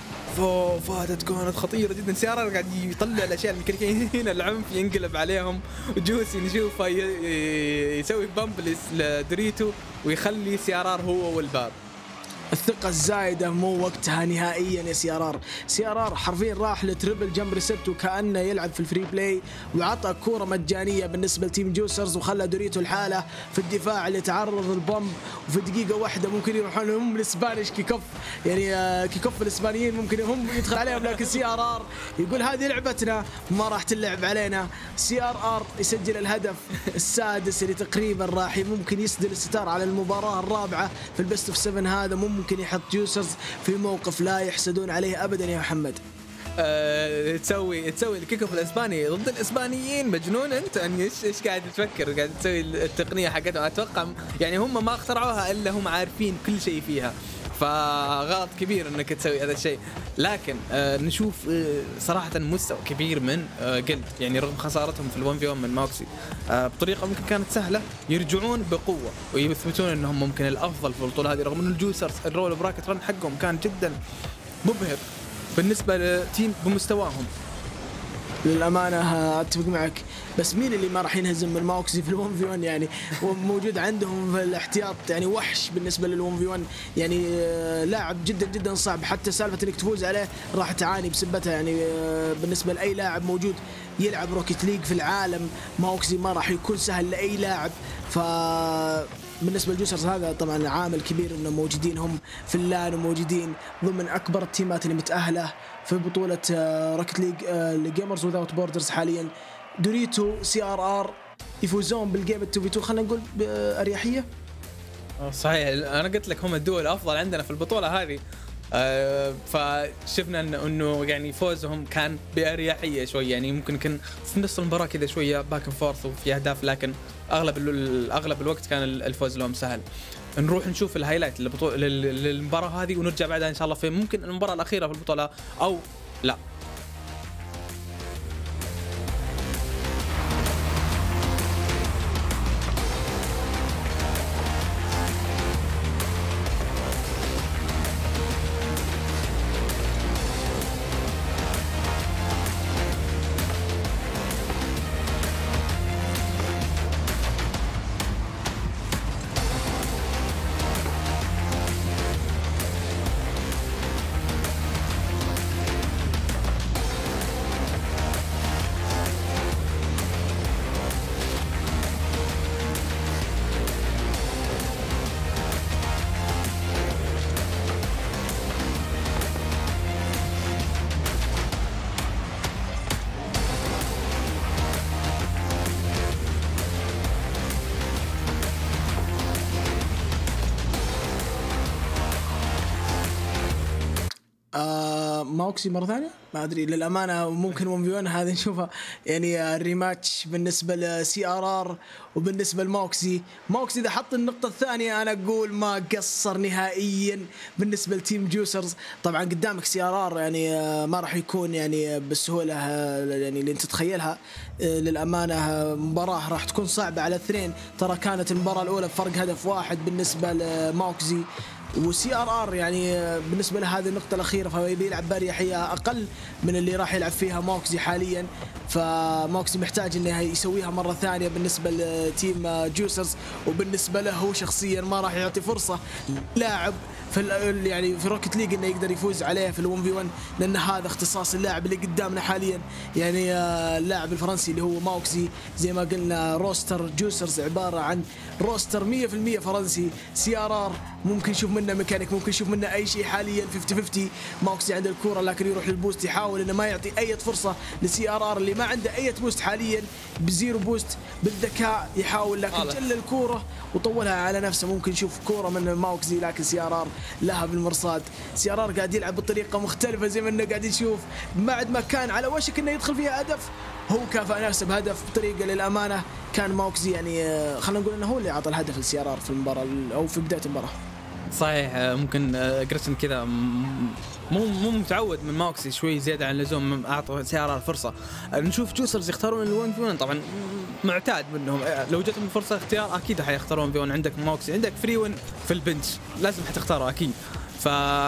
فهذا كانت خطيره جدا. سي ار ار قاعد يطلع الاشياء الميكانيكيه هنا، العنف ينقلب عليهم، وجوسي نشوفه يسوي بامبلس لدوريتو ويخلي سي ار ار هو والباب. الثقة الزايدة مو وقتها نهائيا يا سي ار ار. سي ار ار حرفيا راح لتريبل جمب ريسبت وكأنه يلعب في الفري بلاي، وعطى كورة مجانية بالنسبة لتيم جوسرز، وخلى دوريتو الحالة في الدفاع اللي تعرض للبومب، وفي دقيقة واحدة ممكن يروحون هم الاسبانيش كيكوف، يعني آه كيكوف الاسبانيين ممكن هم يدخل عليهم، لكن سي ار ار يقول هذه لعبتنا ما راح تلعب علينا. سي ار ار يسجل الهدف السادس اللي تقريبا راح ممكن يسدل الستار على المباراة الرابعة في البست اوف سفن. هذا ممكن يحط جوسرز في موقف لا يحسدون عليه ابدا يا محمد. أه تسوي تسوي الكيك اوف الاسباني ضد الاسبانيين، مجنون انت. يعني ايش ايش قاعد تفكر؟ قاعد تسوي التقنيه حقتهم. اتوقع يعني هم ما اخترعوها الا هم عارفين كل شيء فيها، فغلط كبير انك تسوي هذا الشيء. لكن آه نشوف آه صراحه مستوى كبير من آه جلد، يعني رغم خسارتهم في الون في ون من ماوكسي آه بطريقه ممكن كانت سهله، يرجعون بقوه ويثبتون انهم ممكن الافضل في البطوله هذه، رغم ان الجوسرز الرول براكت رن حقهم كان جدا مبهر بالنسبه لتيم بمستواهم. للأمانة أتفق معك، بس مين اللي ما راح ينهزم من ماوكسي في الون في ون؟ يعني وموجود عندهم في الاحتياط يعني وحش بالنسبة للون في ون، يعني لاعب جدا جدا صعب. حتى سالفة انك تفوز عليه راح تعاني بسبتها، يعني بالنسبة لأي لاعب موجود يلعب روكيت ليج في العالم، ماوكسي ما راح يكون سهل لأي لاعب. ف بالنسبة للجوسرز هذا طبعا عامل كبير انه موجودين هم في اللان، وموجودين ضمن اكبر التيمات اللي متأهلة في بطولة روكيت ليج لجيمرز وذاوت بوردرز حاليا. دوريتو سي ار ار يفوزون بالجيم التو في تو، خلينا نقول بأريحية. صحيح، انا قلت لك هم الدول الافضل عندنا في البطولة هذه. أه فشفنا انه يعني فوزهم كان بأريحية شوي، يعني ممكن كان في نص المباراة كذا شوية باك اند فورث وفي اهداف، لكن اغلب اغلب الوقت كان الفوز لهم سهل. نروح نشوف الهايلايت للمباراة هذه ونرجع بعدها ان شاء الله في ممكن المباراة الأخيرة في البطولة او لا. آه ماوكسي مرة ثانية ما أدري للأمانة، ممكن ون في ون هذا نشوفها يعني الريماتش بالنسبة لسي آر آر وبالنسبة لماوكسي. ماوكسي إذا حط النقطة الثانية أنا أقول ما قصر نهائيا بالنسبة لتيم جوسرز. طبعا قدامك سي آر آر يعني ما راح يكون يعني بالسهولة يعني اللي أنت تتخيلها. للأمانة مباراة راح تكون صعبة على الاثنين، ترى كانت المباراة الأولى بفرق هدف واحد بالنسبة لماوكسي، وسي ار ار يعني بالنسبه لهذه النقطه الاخيره فهو بيلعب باريحيه اقل من اللي راح يلعب فيها موكسي حاليا. فموكسي محتاج انه يسويها مره ثانيه بالنسبه لتيم جوسرز، وبالنسبه له هو شخصيا ما راح يعطي فرصه لاعب في يعني في روكت ليج انه يقدر يفوز عليه في الون في ون، لان هذا اختصاص اللاعب اللي قدامنا حاليا. يعني اللاعب الفرنسي اللي هو ماوكسي زي ما قلنا روستر جوسرز عباره عن روستر مية بالمية فرنسي. سي ار ار ممكن نشوف منه ميكانيك، ممكن نشوف منه اي شيء حاليا خمسين خمسين. ماوكسي عنده الكوره لكن يروح للبوست، يحاول انه ما يعطي اي فرصه لسي ار ار اللي ما عنده اي بوست حاليا، بزيرو بوست بالذكاء يحاول لكن جل الكوره وطولها على نفسه. ممكن نشوف كوره من ماوكسي لكن سي ار ار لها بالمرصاد. سي ار ار قاعد يلعب بطريقه مختلفه زي ما انه قاعد نشوف، بعد ما كان على وشك انه يدخل فيها هدف هو كافأ نفسه بهدف بطريقه للامانه. كان ماوكسي يعني خلينا نقول انه هو اللي اعطى الهدف للسي ار ار في المباراه او في بدايه المباراه. صحيح ممكن جريسن كذا مو مو متعود من ماوكسي شوي زياده عن اللزوم، اعطوا سي ار ار فرصه. نشوف جوسرز يختارون الون في ون، طبعا معتاد منهم، لو جتهم فرصه اختيار اكيد حيختارون في ون. عندك ماوكسي عندك فري ون في البنش لازم حتختاره اكيد. ف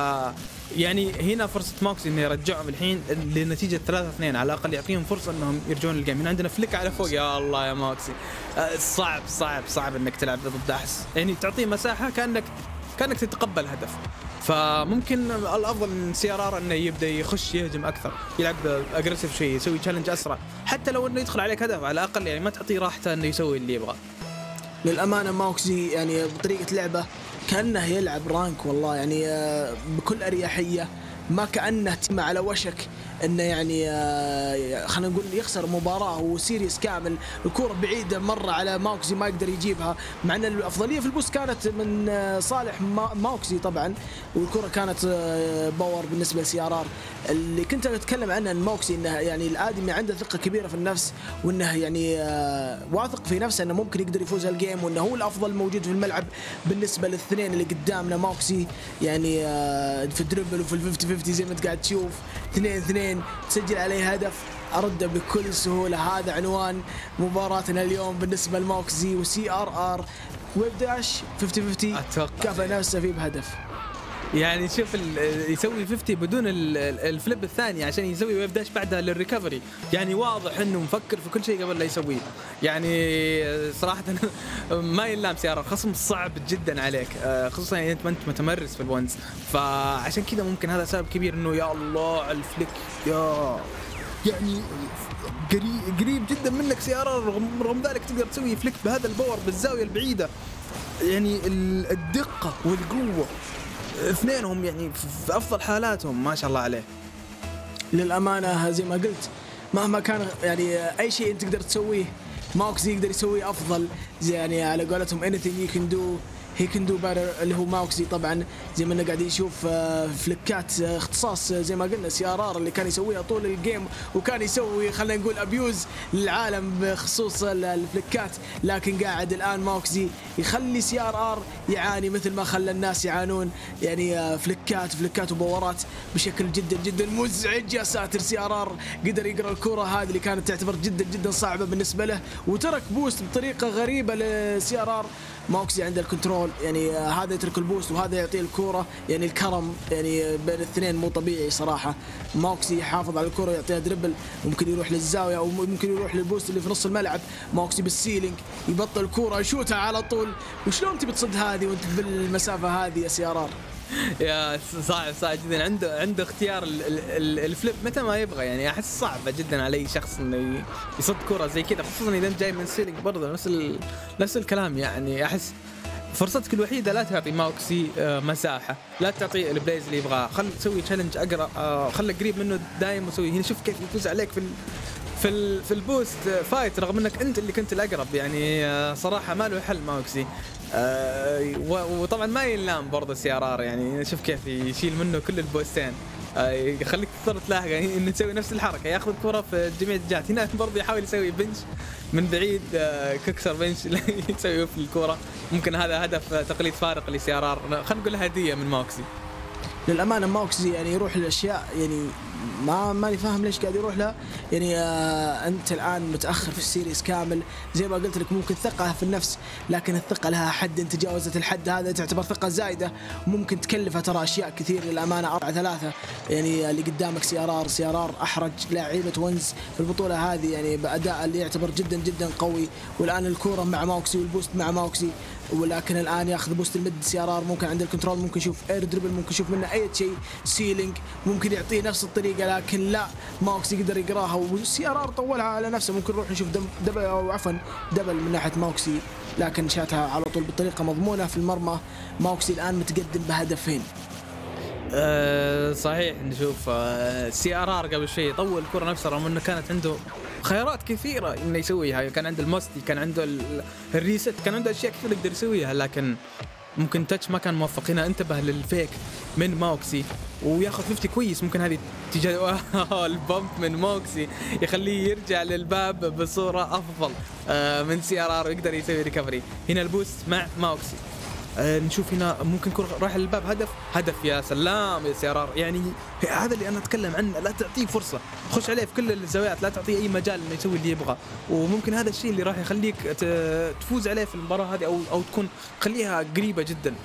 يعني هنا فرصه ماوكسي انه يرجعهم الحين لنتيجه ثلاثة اثنين، على الاقل يعطيهم فرصه انهم يرجعون الجيم. هنا عندنا فليك على فوق، يا الله يا ماوكسي صعب صعب صعب انك تلعب ضد احس، يعني تعطيه مساحه كانك كانك تتقبل هدف. فممكن الافضل من سي ار ار انه يبدا يخش يهجم اكثر، يلعب اجريسيف شيء، يسوي تشالنج اسرع، حتى لو انه يدخل عليك هدف على الاقل يعني ما تعطيه راحته انه يسوي اللي يبغى. للامانه ماوكسي يعني بطريقه لعبه كانه يلعب رانك والله، يعني بكل اريحيه، ما كانه على وشك انه يعني خلينا نقول يخسر مباراه وسيريس كامل. الكره بعيده مره على ماوكسي ما يقدر يجيبها، مع ان الافضليه في البوست كانت من صالح ماوكسي طبعا، والكره كانت باور بالنسبه لسي ار ار. اللي كنت اتكلم عنه ان ماوكسي انه يعني الادمي عنده ثقه كبيره في النفس، وانه يعني واثق في نفسه انه ممكن يقدر يفوز هالجيم، وانه هو الافضل موجود في الملعب بالنسبه للاثنين اللي قدامنا. ماوكسي يعني في الدربل وفي الخمسين خمسين زي ما انت قاعد تشوف، اثنين اثنين تسجل عليه هدف أرده بكل سهولة. هذا عنوان مباراتنا اليوم بالنسبة لماوكسي وسي ار ار. ويب داش خمسين خمسين كافأ نفسه فيه بهدف. يعني شوف يسوي خمسين بدون الفليب الثاني عشان يسوي ويب داش بعدها للريكفري، يعني واضح انه مفكر في كل شيء قبل لا يسويه. يعني صراحه ما يلام سيارة، خصم صعب جدا عليك، خصوصا يعني انت ما انت متمرس في الونز، فعشان كذا ممكن هذا سبب كبير انه يا الله الفليك يا يعني قريب قريب جدا منك سيارة، رغم رغم ذلك تقدر تسوي فليك بهذا الباور بالزاويه البعيده. يعني الدقه والقوه اثنينهم يعني في افضل حالاتهم ما شاء الله عليه. للامانه زي ما قلت مهما كان يعني اي شيء انت تقدر تسويه ماوكسي يقدر يسويه افضل، زي يعني على قولتهم anything you can do he can do better اللي هو ماوكسي. طبعا زي ما قاعدين نشوف فليكات اختصاص زي ما قلنا سي ار ار اللي كان يسويها طول الجيم، وكان يسوي خلينا نقول ابيوز للعالم بخصوص الفليكات، لكن قاعد الان ماوكسي يخلي سي ار ار يعاني مثل ما خلى الناس يعانون. يعني فليكات فليكات وبورات بشكل جدا جدا مزعج. يا ساتر سي ار ار قدر يقرا الكره هذه اللي كانت تعتبر جدا جدا صعبه بالنسبه له، وترك بوست بطريقه غريبه لسي ار ار. ماوكسي عنده الكنترول، يعني هذا يترك البوست وهذا يعطيه الكرة، يعني الكرم يعني بين الاثنين مو طبيعي صراحة. ماوكسي يحافظ على الكرة يعطيها دربل، ممكن يروح للزاوية أو ممكن يروح للبوست اللي في نص الملعب. ماوكسي بالسيلينج يبطل الكرة يشوتها على طول. وشلون تبي تصد هذه وانت بالمسافة هذه يا سي ار ار؟ يا صعب صعب جدا، عنده عنده اختيار الفليب متى ما يبغى. يعني احس صعبه جدا على اي شخص انه يصد كره زي كذا، خصوصا اذا انت جاي من سيلينج برضه نفس نفس الكلام. يعني احس فرصتك الوحيده لا تعطي ماوكسي مساحه، لا تعطي البلايز اللي يبغاه، خل تسوي تشالنج اقرا، خليك قريب منه دايم وسوي. هنا شوف كيف يفوز عليك في في في البوست فايت رغم انك انت اللي كنت الاقرب. يعني صراحه ما له حل ماوكسي. أه وطبعا ما يلام برضه سي ار ار، يعني شوف كيف يشيل منه كل البوستين، أه يخليك تضطر تلاحق يعني انه تسوي نفس الحركه، ياخذ الكره في جميع الجهات. هنا برضه يحاول يسوي بنش من بعيد، أه ككسر بنش يسوي في الكره. ممكن هذا هدف تقليد فارق لسي ار ار، خلينا نقول هديه من ماوكسي. للامانه ماوكسي يعني يروح للاشياء يعني ما ماني فاهم ليش قاعد يروح له. يعني آه انت الان متاخر في السيريز كامل، زي ما قلت لك ممكن ثقه في النفس، لكن الثقه لها حد، انت تجاوزت الحد هذا تعتبر ثقه زايده، ممكن تكلفها ترى اشياء كثير للامانه. أربعة ثلاثة يعني اللي قدامك سي ار ار، سي ار ار احرج لاعيبه ونز في البطوله هذه يعني باداء اللي يعتبر جدا جدا قوي. والان الكوره مع ماوكسي والبوست مع ماوكسي، ولكن الان ياخذ بوست المد سي ار ار، ممكن عند الكنترول ممكن يشوف اير دربل، ممكن يشوف منه اي شيء سيلينج، ممكن يعطيه نفس الطريقه، لكن لا ماوكسي يقدر يقراها والسي ار ار طولها على نفسه. ممكن نروح نشوف دبل او عفوا دبل من ناحيه ماوكسي، لكن شاتها على طول بطريقه مضمونه في المرمى. ماوكسي الان متقدم بهدفين. أه صحيح. نشوف أه سي ار ار قبل شيء طول الكره نفسها رغم انه كانت عنده خيارات كثيره انه يسويها، كان عنده الموستي، كان عنده الريست، كان عنده اشياء كثيره يقدر يسويها، لكن ممكن تاتش ما كان موفق. هنا انتبه للفيك من ماوكسي وياخذ خمسين كويس، ممكن هذه تجي البمب من ماوكسي يخليه يرجع للباب بصوره افضل أه من سي ار ار ويقدر يسوي ريكفري. هنا البوست مع ماوكسي. آه نشوف هنا ممكن يكون رايح للباب، هدف هدف يا سلام يا سي ار ار. يعني هذا اللي انا اتكلم عنه، لا تعطيه فرصه، خش عليه في كل الزوايات، لا تعطيه اي مجال انه يسوي اللي يبغى، وممكن هذا الشيء اللي راح يخليك تفوز عليه في المباراه هذه او او تكون خليها قريبه جدا.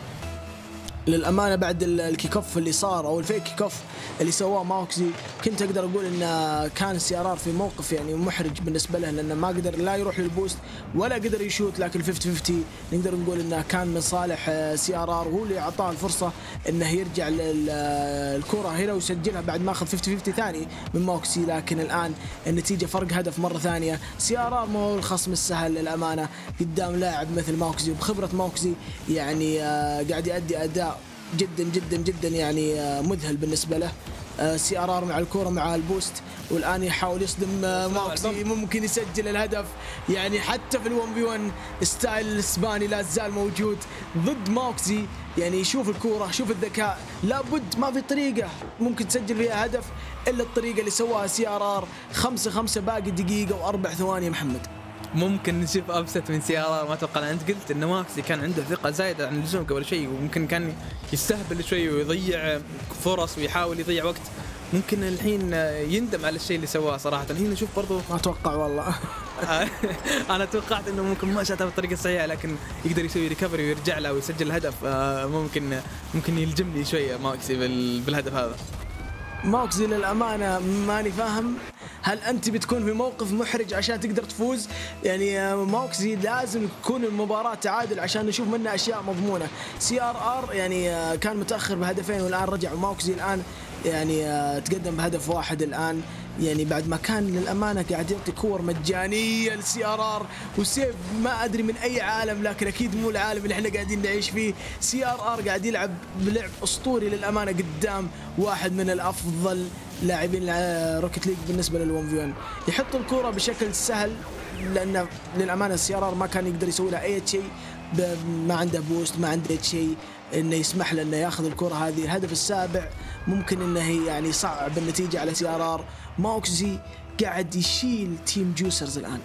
للامانه بعد الكيك اوف اللي صار او الفيك كيك اوف اللي سواه ماوكسي، كنت اقدر اقول ان كان سي ار ار في موقف يعني محرج بالنسبه له، لانه ما قدر لا يروح للبوست ولا قدر يشوت، لكن خمسين خمسين نقدر نقول انه كان من صالح سي ار ار، وهو اللي اعطاه الفرصه انه يرجع للكره هنا ويسجلها بعد ما اخذ خمسين خمسين ثاني من ماوكسي. لكن الان النتيجه فرق هدف مره ثانيه. سي ار ار ما هو الخصم السهل للامانه قدام لاعب مثل ماوكسي، وبخبره ماوكسي يعني قاعد يؤدي اداء جدا جدا جدا يعني مذهل بالنسبه له. سي ار ار مع الكوره مع البوست، والان يحاول يصدم ماوكسي، ممكن يسجل الهدف. يعني حتى في الون بي ون ستايل الاسباني لا زال موجود ضد ماوكسي. يعني شوف الكوره، شوف الذكاء، لابد ما في طريقه ممكن تسجل فيها هدف الا الطريقه اللي سواها سي ار ار. خمسة خمسة باقي دقيقه واربع ثواني يا محمد. ممكن نشوف ابسط من سي ار ار. ما اتوقع، انت قلت ان ماكسي كان عنده ثقه زايده عن اللزوم قبل شيء، وممكن كان يستهبل شوي ويضيع فرص ويحاول يضيع وقت. ممكن الحين يندم على الشيء اللي سواه صراحه. هنا نشوف برضو ما اتوقع والله. انا توقعت انه ممكن ما شاتها بالطريقه الصحيحه، لكن يقدر يسوي ريكفري ويرجع له ويسجل الهدف. ممكن ممكن يلجمني شويه ماكسي بالهدف هذا. ماوكسي للأمانة ماني فاهم، هل أنت بتكون في موقف محرج عشان تقدر تفوز؟ يعني ماوكسي لازم تكون المباراة تعادل عشان نشوف منه أشياء مضمونة. سي ار ار يعني كان متأخر بهدفين والآن رجع، وماوكسي الآن يعني تقدم بهدف واحد الآن، يعني بعد ما كان للأمانة قاعد يعطي كور مجانية لسي ار ار، وسيف ما أدري من أي عالم، لكن أكيد مو العالم اللي احنا قاعدين نعيش فيه. سي ار ار قاعد يلعب بلعب أسطوري للأمانة قدام واحد من الأفضل لاعبين روكيت ليج بالنسبة للون في ون. يحط الكرة بشكل سهل، لأن للأمانة سي ار ار ما كان يقدر يسوي لها أي شيء، ما عنده بوست، ما عنده شيء انه يسمح له انه ياخذ الكره هذه. الهدف السابع ممكن انه يعني صعب النتيجه على سي ار ار. ماوكسي قاعد يشيل تيم جوسرز الان.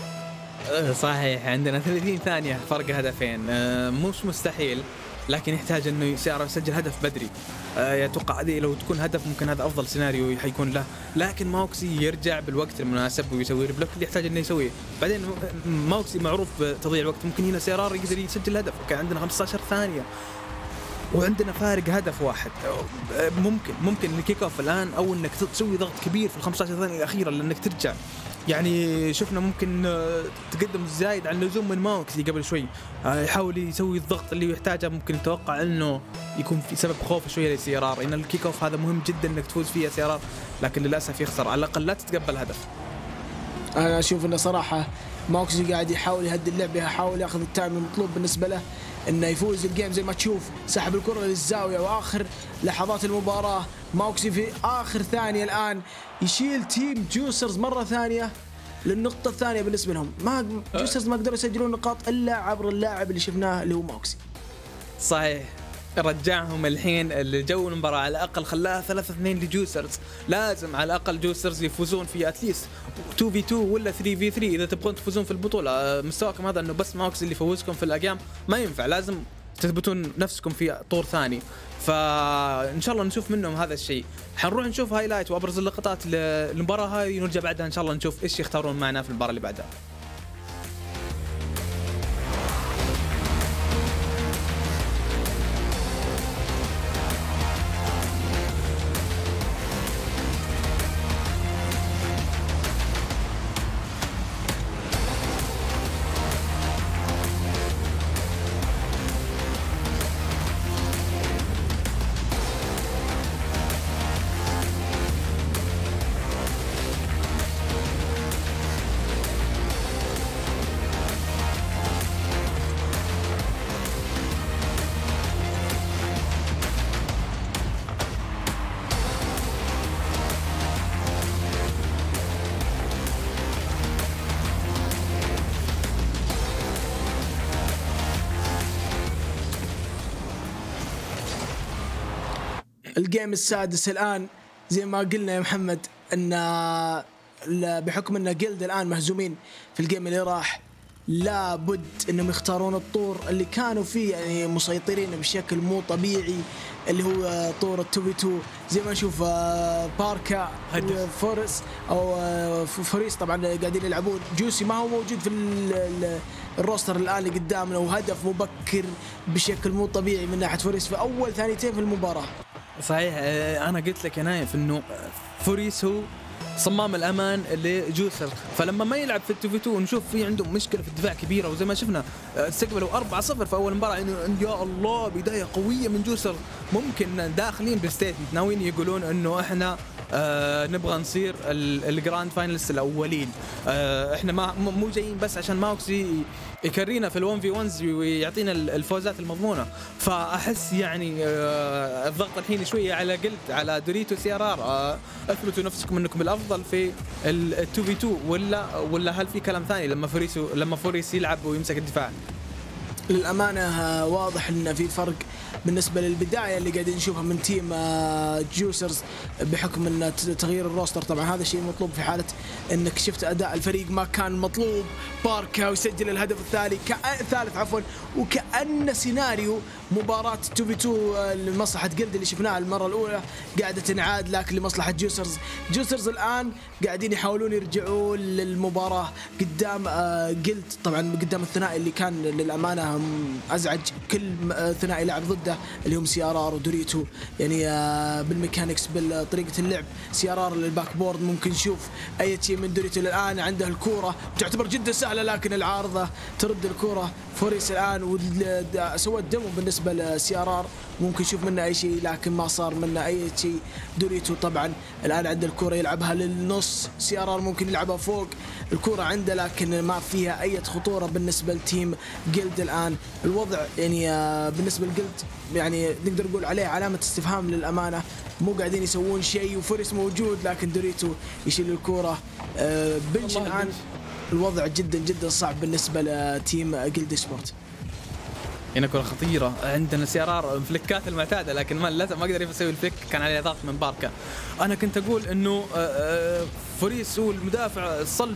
صحيح، عندنا ثلاثين ثانيه فرق هدفين، مش مستحيل، لكن يحتاج انه سي ار ار يسجل هدف بدري. اتوقع هذه لو تكون هدف ممكن هذا افضل سيناريو حيكون له، لكن ماوكسي يرجع بالوقت المناسب ويسوي البلوك اللي يحتاج انه يسويه. بعدين ماوكسي معروف بتضييع الوقت، ممكن هنا سي ار ار يقدر يسجل هدف. كان عندنا خمسة عشر ثانيه وعندنا فارق هدف واحد. ممكن ممكن الكيك اوف الان، او انك تسوي ضغط كبير في ال خمسة عشر ثانيه الاخيره لانك ترجع. يعني شفنا ممكن تقدم زايد عن اللزوم من ماوكسي قبل شوي، يحاول يسوي الضغط اللي يحتاجه. ممكن نتوقع انه يكون في سبب خوف شويه لسي ار ار، ان الكيك اوف هذا مهم جدا انك تفوز فيه سي ار ار، لكن للاسف يخسر. على الاقل لا تتقبل هدف. انا اشوف انه صراحه ماوكسي قاعد يحاول يهدي اللعبه، يحاول ياخذ التايم المطلوب بالنسبه له انه يفوز الجيم. زي ما تشوف سحب الكره للزاويه، واخر لحظات المباراه ماوكسي في اخر ثانيه الان يشيل تيم جوسرز مره ثانيه للنقطه الثانيه بالنسبه لهم. ما جوسرز ما قدروا يسجلون نقاط الا عبر اللاعب اللي شفناه اللي هو ماوكسي. صحيح، رجعهم الحين الجو المباراة، على الأقل خلاها ثلاثة اثنين لجوسرز. لازم على الأقل جوسرز يفوزون في أتليست اثنين في اثنين ولا ثلاثة في ثلاثة إذا تبغون تفوزون في البطولة. مستواكم هذا إنه بس ماوكس اللي يفوزكم في الأقيام ما ينفع، لازم تثبتون نفسكم في طور ثاني. فان شاء الله نشوف منهم هذا الشيء. حنروح نشوف هايلايت وابرز اللقطات للمباراه هاي، ونرجع بعدها ان شاء الله نشوف ايش يختارون معنا في المباراه اللي بعدها. الجيم السادس الآن زي ما قلنا يا محمد أن بحكم أن جلد الآن مهزومين في الجيم اللي راح، لابد أنهم يختارون الطور اللي كانوا فيه يعني مسيطرين بشكل مو طبيعي، اللي هو طور التوبي تو. زي ما نشوف باركا وفورس أو فوريس طبعا قاعدين يلعبون. جوسي ما هو موجود في الروستر الآن اللي قدامنا، وهدف مبكر بشكل مو طبيعي من ناحية فوريس في أول ثانيتين في المباراة. صحيح، أنا قلت لك يا نايف إنه فوريس هو صمام الأمان لجوسر، فلما ما يلعب في التوفي تو نشوف في عندهم مشكلة في الدفاع كبيرة، وزي ما شفنا استقبلوا أربعة صفر في أول مباراة. يعني يا الله بداية قوية من جوسر، ممكن داخلين بالستيتمنت ناويين يقولون إنه إحنا آه نبغى نصير الجراند فاينلست الأولين، آه إحنا ما مو جايين بس عشان ماوكسي يكرينا في الون في ونز ويعطينا الفوزات المضمونة. فأحس يعني آه الضغط الحين شوية على قلت على دوريتو سي ار ار، آه اثبتوا نفسكم انكم الافضل في التو في تو، ولا ولا هل في كلام ثاني لما فوريسو لما فوريس يلعب ويمسك الدفاع؟ للأمانة واضح أن في فرق بالنسبة للبداية اللي قاعدين نشوفها من تيم جوسرز بحكم أن تغيير الروستر. طبعا هذا شيء مطلوب في حالة أنك شفت أداء الفريق ما كان مطلوب. باركا ويسجل الهدف الثاني الثالث عفوا، وكأن سيناريو مباراة تو في تو لمصلحة جلد اللي شفناها المرة الأولى قاعدة تنعاد، لكن لمصلحة جوسرز. جوسرز الآن قاعدين يحاولون يرجعون للمباراة قدام جلد، طبعا قدام الثنائي اللي كان للأمانة أزعج كل ثنائي لعب ضده اللي هم سي ار ار ودوريتو. يعني بالميكانكس بالطريقة اللعب سي ار ار للباك بورد ممكن نشوف أي شيء من دوريتو. الآن عنده الكورة تعتبر جدا سهلة، لكن العارضة ترد الكورة. فوريس الآن سوى دمو بالنسبة لسي ار ار، ممكن نشوف منه أي شيء لكن ما صار منه أي شيء. دوريتو طبعا الآن عنده الكورة يلعبها للنص، سي ار ار ممكن يلعبها فوق الكورة عنده لكن ما فيها أي خطورة بالنسبة لتيم جلد. الآن الوضع يعني بالنسبة لجلد يعني نقدر نقول عليه علامة استفهام للأمانة، مو قاعدين يسوون شيء وفوريس موجود لكن دوريتو يشيل الكورة. بنش الآن الوضع جدا جدا صعب بالنسبة لتيم جلد سبورت. هنا كرة خطيرة عندنا سي ار ار فليكات المعتادة، لكن ما للأسف ما قدر يسوي الفليك، كان عليه ضغط من باركا. أنا كنت أقول إنه فوريس هو المدافع الصلب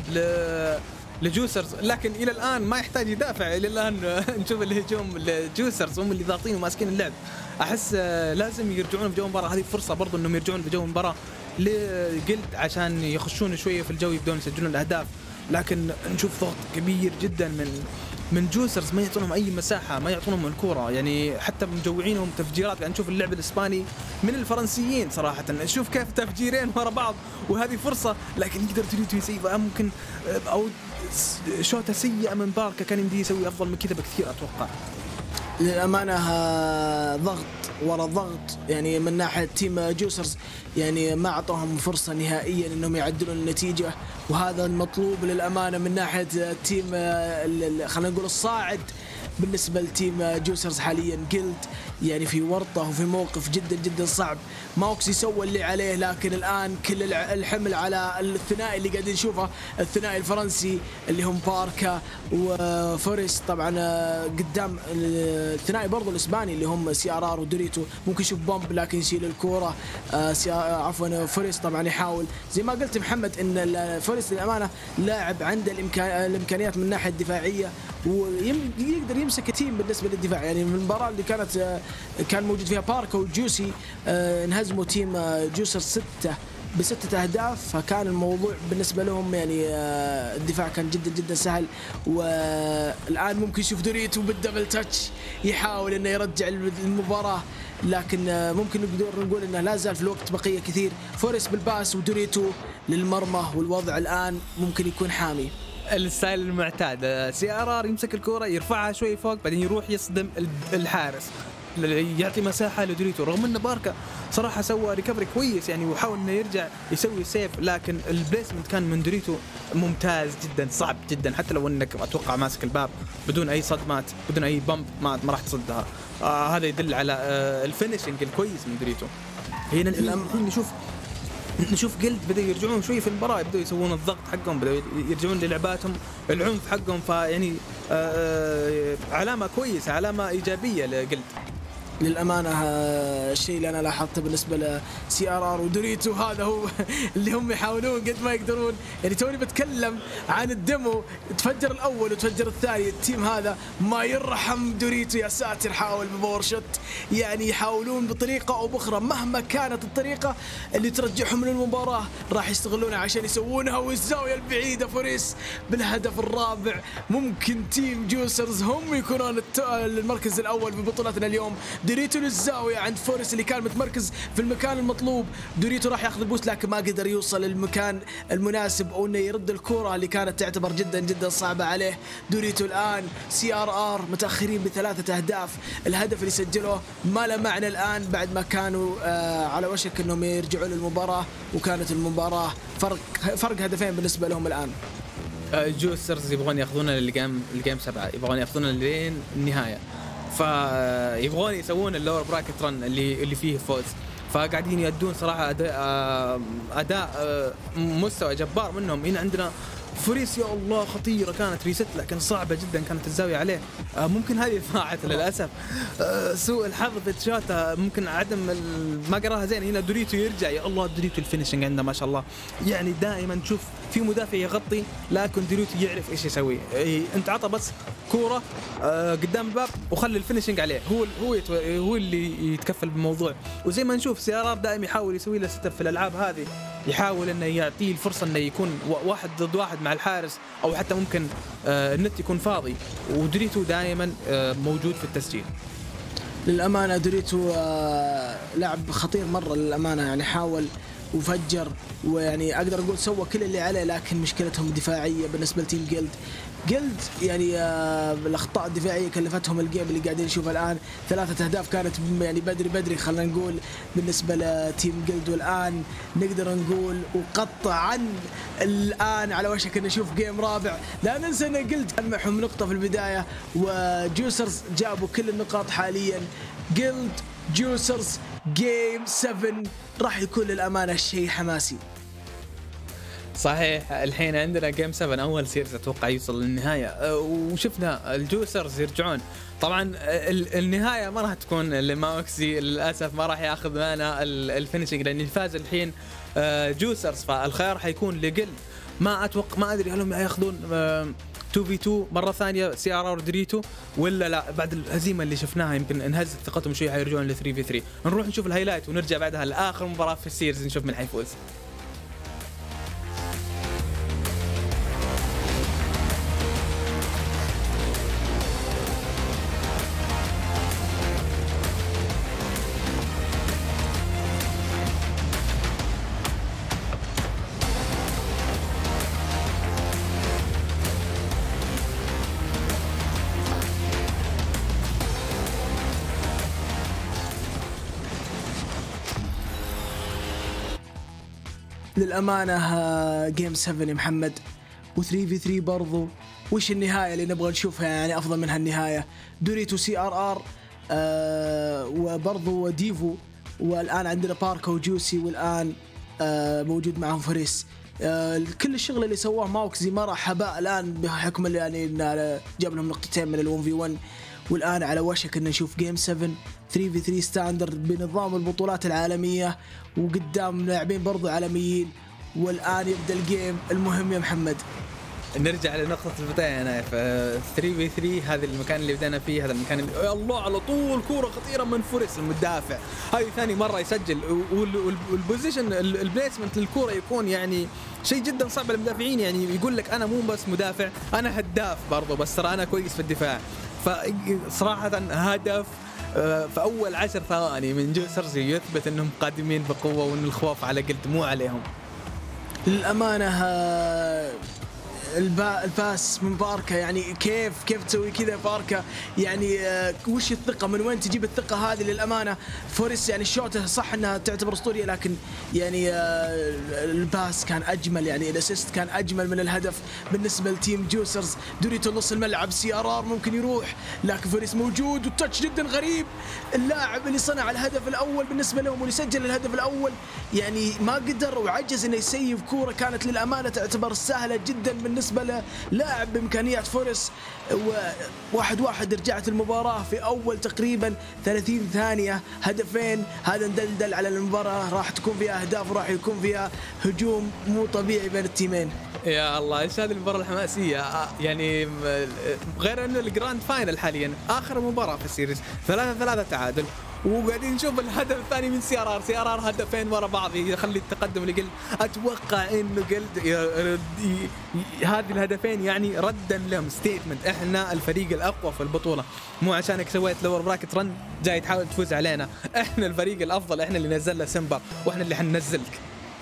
لجوسرز، لكن إلى الآن ما يحتاج يدافع. إلى الآن نشوف الهجوم لجوسرز هم اللي ضاغطين وماسكين اللعب. أحس لازم يرجعون في جو المباراة، هذه فرصة برضو إنهم يرجعون في جو المباراة لجلد عشان يخشون شوية في الجو يبدون يسجلون الأهداف. لكن نشوف ضغط كبير جدا من من جوسرز، ما يعطونهم اي مساحه، ما يعطونهم الكره، يعني حتى مجوعينهم تفجيرات. قاعد نشوف اللعب الاسباني من الفرنسيين صراحه، نشوف كيف تفجيرين ورا بعض وهذه فرصه، لكن يقدر تريد يسيبها ممكن، او شوطه سيئه من باركا كان يمدي يسوي افضل من كذا بكثير اتوقع. للأمانة ضغط ورا ضغط يعني من ناحية تيم جوسرز، يعني ما أعطوهم فرصة نهائيا أنهم يعدلون النتيجة، وهذا المطلوب للأمانة من ناحية تيم خلينا نقول الصاعد بالنسبة لتيم جوسرز حاليا. جلد يعني في ورطة وفي موقف جدا جدا صعب. ماوكسي سوى اللي عليه، لكن الآن كل الحمل على الثنائي اللي قاعدين نشوفه، الثنائي الفرنسي اللي هم باركا وفوريس. طبعا قدام الثنائي برضو الإسباني اللي هم سي ار ار ودوريتو، ممكن يشوف بومب لكن يشيل الكورة. عفوا فوريس طبعا يحاول زي ما قلت محمد ان فوريس للأمانة لاعب عنده الإمكانيات من ناحية دفاعية ويقدر يمسك تيم بالنسبه للدفاع. يعني من المباراه اللي كانت كان موجود فيها باركا وجوسي انهزموا تيم جوسر ستة بستة أهداف، فكان الموضوع بالنسبة لهم يعني الدفاع كان جدا جدا سهل. والآن ممكن يشوف دوريتو بالدبل تاتش يحاول إنه يرجع المباراة، لكن ممكن نقدر نقول إنه لا زال في الوقت بقية كثير. فوريس بالباس ودوريتو للمرمى، والوضع الآن ممكن يكون حامي. الستايل المعتاد، سي ار ار يمسك الكرة يرفعها شوي فوق بعدين يروح يصدم الحارس، يعطي مساحه لدوريتو، رغم ان باركا صراحه سوى ريكفري كويس يعني وحاول انه يرجع يسوي سيف، لكن البليسمنت كان من دوريتو ممتاز جدا، صعب جدا. حتى لو انك اتوقع ماسك الباب بدون اي صدمات بدون اي بمب ما, ما راح تصدها. آه هذا يدل على آه الفينشنج الكويس من دوريتو. هنا الحين نشوف نشوف جلد بدأوا يرجعون شوي في المباراة، بدأوا يسوون الضغط حقهم، بدأوا يرجعون للعباتهم، العنف حقهم، فيعني آه علامة كويسة، علامة إيجابية لجلد. للأمانة الشيء اللي أنا لاحظته بالنسبة لسي آر آر ودوريتو هذا هو اللي هم يحاولون قد ما يقدرون. يعني توني بتكلم عن الدمو، تفجر الأول وتفجر الثاني، التيم هذا ما يرحم دوريتو يا ساتر. حاول بباور شوت، يعني يحاولون بطريقة أو بأخرى مهما كانت الطريقة اللي ترجعهم من المباراة راح يستغلونها عشان يسوونها. والزاوية البعيدة فوريس بالهدف الرابع. ممكن تيم جوسرز هم يكونون المركز الأول في بطولتنا اليوم. دوريتو للزاوية عند فوريس اللي كان متمركز في المكان المطلوب. دوريتو راح ياخذ البوست لكن ما قدر يوصل للمكان المناسب او انه يرد الكرة اللي كانت تعتبر جدا جدا صعبة عليه. دوريتو الان سي ار ار متاخرين بثلاثة اهداف. الهدف اللي سجله ما له معنى الان بعد ما كانوا آه على وشك انهم يرجعوا للمباراة، وكانت المباراة فرق فرق هدفين بالنسبة لهم الان. جوسرز يبغون ياخذون الجيم الجيم سبعة، يبغون ياخذون لين النهاية، فيبغون يسوون اللور براكت رن اللي اللي فيه فوز. فقاعدين يدون صراحه اداء اداء مستوى جبار منهم. هنا عندنا فوريس يا الله خطيره كانت ريست، لكن صعبه جدا كانت الزاويه عليه. ممكن هذه ضاعت للاسف، سوء الحظ في تشاتا، ممكن عدم ما قراها زين. هنا دوريتو يرجع، يا الله دوريتو الفينشنج عنده ما شاء الله. يعني دائما تشوف في مدافع يغطي لكن دوريتو يعرف ايش يسوي. انت عطى بس كوره قدام الباب وخلي الفينشنج عليه، هو هو هو اللي يتكفل بالموضوع. وزي ما نشوف سي ار ار دائما يحاول يسوي له ستب في الالعاب هذه، يحاول انه يعطيه الفرصه انه يكون واحد ضد واحد مع الحارس، او حتى ممكن آه النت يكون فاضي، ودوريتو دائما آه موجود في التسجيل. للامانه دوريتو آه لاعب خطير مره للامانه، يعني حاول وفجر، ويعني اقدر اقول سوى كل اللي عليه، لكن مشكلتهم دفاعيه بالنسبه لتيم جلد. جلد يعني آه الاخطاء الدفاعيه كلفتهم الجيم اللي قاعدين نشوفه الان. ثلاثه اهداف كانت يعني بدري بدري خلينا نقول بالنسبه لتيم جلد، والان نقدر نقول وقطعا الان على وشك ان نشوف جيم رابع. لا ننسى ان جلد كان معهم نقطه في البدايه، وجوسرز جابوا كل النقاط حاليا. جلد جوسرز جيم سبعة راح يكون للامانه شيء حماسي. صحيح، الحين عندنا جيم سبعة اول سيريز اتوقع يوصل للنهايه، وشفنا الجوسرز يرجعون. طبعا النهايه ما راح تكون لماوكسي للاسف، ما راح ياخذ معنا الفينشنج لان فاز الحين جوسرز، فالخيار حيكون لجلد. ما اتوقع ما ادري هل هم ياخذون اثنين في اثنين مره ثانيه سي ار ار ودوريتو ولا لا. بعد الهزيمه اللي شفناها يمكن انهزت ثقتهم شوي، حيرجعون ل ثلاثة في ثلاثة. نروح نشوف الهايلايت ونرجع بعدها لاخر مباراه في السيريز نشوف من حيفوز. للأمانة جيم سبعة يا محمد، و ثلاثة في ثلاثة برضو. وش النهاية اللي نبغى نشوفها يعني أفضل من هالنهاية؟ دوريتو سي ار ار آه وبرضو ديفو، والآن عندنا باركا وجوسي، والآن آه موجود معهم فريس. آه كل الشغل اللي سواه ماوكسي ما راح هباء الآن بحكم اللي يعني جاب لهم نقطتين من الون في ون، والآن على وشك أن نشوف جيم سبعة ثلاثة في ثلاثة ستاندرد بنظام البطولات العالمية وقدام لاعبين برضو عالميين. والآن يبدأ الجيم المهم يا محمد. نرجع لنقطة البداية هنا في ثلاثة في ثلاثة. هذا المكان اللي بدأنا فيه، هذا المكان اللي يا الله على طول كورة خطيرة من فورس المدافع. هاي ثاني مرة يسجل، والبوزيشن البليسمنت للكورة يكون يعني شيء جدا صعب للمدافعين. يعني يقول لك أنا مو بس مدافع، أنا هداف برضو، بس ترى أنا كويس في الدفاع. فصراحة هدف في أول عشر ثواني من جوسرز يثبت أنهم قادمين بقوة، وأن الخوف على قلت مو عليهم. للأمانة الباس من باركا، يعني كيف كيف تسوي كذا باركا؟ يعني وش الثقة؟ من وين تجيب الثقة هذه؟ للأمانة فورس يعني الشوطة صح انها تعتبر اسطورية، لكن يعني الباس كان اجمل، يعني الاسيست كان اجمل من الهدف بالنسبة لتيم جوسرز. دوريتو نص الملعب، سي ار ار ممكن يروح، لكن فورس موجود، والتاتش جدا غريب. اللاعب اللي صنع الهدف الاول بالنسبة لهم واللي سجل الهدف الاول يعني ما قدر وعجز انه يسيف كورة كانت للأمانة تعتبر سهلة جدا بالنسبة بالنسبة للاعب بإمكانيات فورس. واحد واحد رجعت المباراة في أول تقريبا ثلاثين ثانية، هدفين. هذا ندلدل على المباراة، راح تكون فيها أهداف وراح يكون فيها هجوم مو طبيعي بين التيمين. يا الله ايش هذه المباراة الحماسية. يعني غير انه الجراند فاينل حاليا اخر مباراة في السيريز، ثلاثة ثلاثة تعادل، وقاعدين نشوف الهدف الثاني من سي ار ار. سي ار ار هدفين ورا بعض يخلي التقدم لقلد. اتوقع انه قلد هذه الهدفين يعني ردا لهم ستيتمنت، احنا الفريق الاقوى في البطولة، مو عشانك سويت لور براكت رن جاي تحاول تفوز علينا، احنا الفريق الافضل، احنا اللي نزلنا سمبر واحنا اللي حننزلك.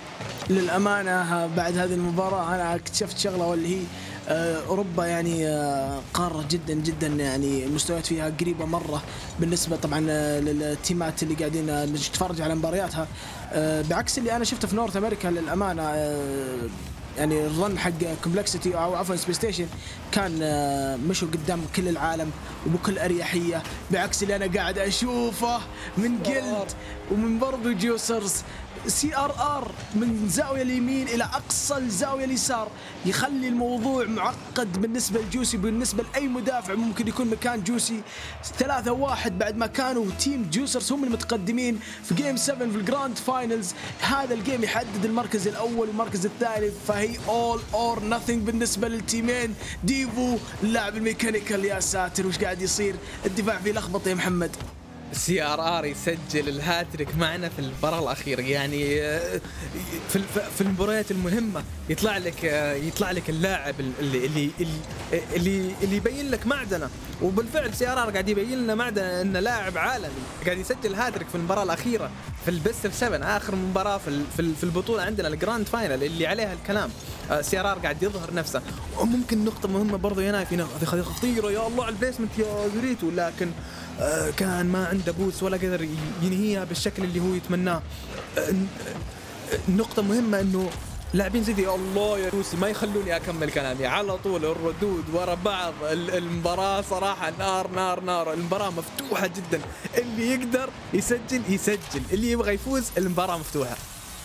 للأمانة بعد هذه المباراة أنا اكتشفت شغلة، واللي هي أوروبا يعني قارة جدا جدا يعني المستويات فيها قريبة مرة بالنسبة طبعا للتيمات اللي قاعدين نتفرج على مبارياتها، بعكس اللي أنا شفته في نورث أمريكا. للأمانة يعني الرن حق كومبلكسيتي أو عفوا سبيس ستيشن كان مشوا قدام كل العالم وبكل أريحية، بعكس اللي أنا قاعد أشوفه من جلد ومن برضو جوسرز. سي ار ار من زاوية اليمين إلى أقصى الزاوية اليسار يخلي الموضوع معقد بالنسبة لجوسي، بالنسبة لأي مدافع ممكن يكون مكان جوسي. ثلاثة واحد بعد ما كانوا تيم جوسرز هم المتقدمين في جيم سبعة في الجراند فاينلز. هذا الجيم يحدد المركز الأول والمركز الثاني، فهي all or nothing بالنسبة للتيمين. ديفو اللاعب الميكانيكال، يا ساتر وش قاعد يصير، الدفاع فيه لخبطة يا محمد. سي ار ار يسجل الهاتريك معنا في المباراة الأخيرة، يعني في في المباريات المهمة يطلع لك يطلع لك اللاعب اللي اللي اللي اللي يبين لك معدنه، وبالفعل سي ار ار قاعد يبين لنا معدنه انه لاعب عالمي، قاعد يسجل هاتريك في المباراة الأخيرة في البيست اوف سبعة، آخر مباراة في في البطولة عندنا الجراند فاينل اللي عليها الكلام. سي ار ار قاعد يظهر نفسه. وممكن نقطة مهمة برضه هنا، في نقطة خطيرة يا الله على البيسمنت يا دوريتو، لكن آه كان ما عنده بوس ولا قدر ينهيها بالشكل اللي هو يتمناه. آه نقطة مهمة انه لاعبين زي يا الله يا روسي ما يخلوني اكمل كلامي، على طول الردود ورا بعض. المباراة صراحة نار نار نار، المباراة مفتوحة جدا، اللي يقدر يسجل يسجل، اللي يبغى يفوز المباراة مفتوحة.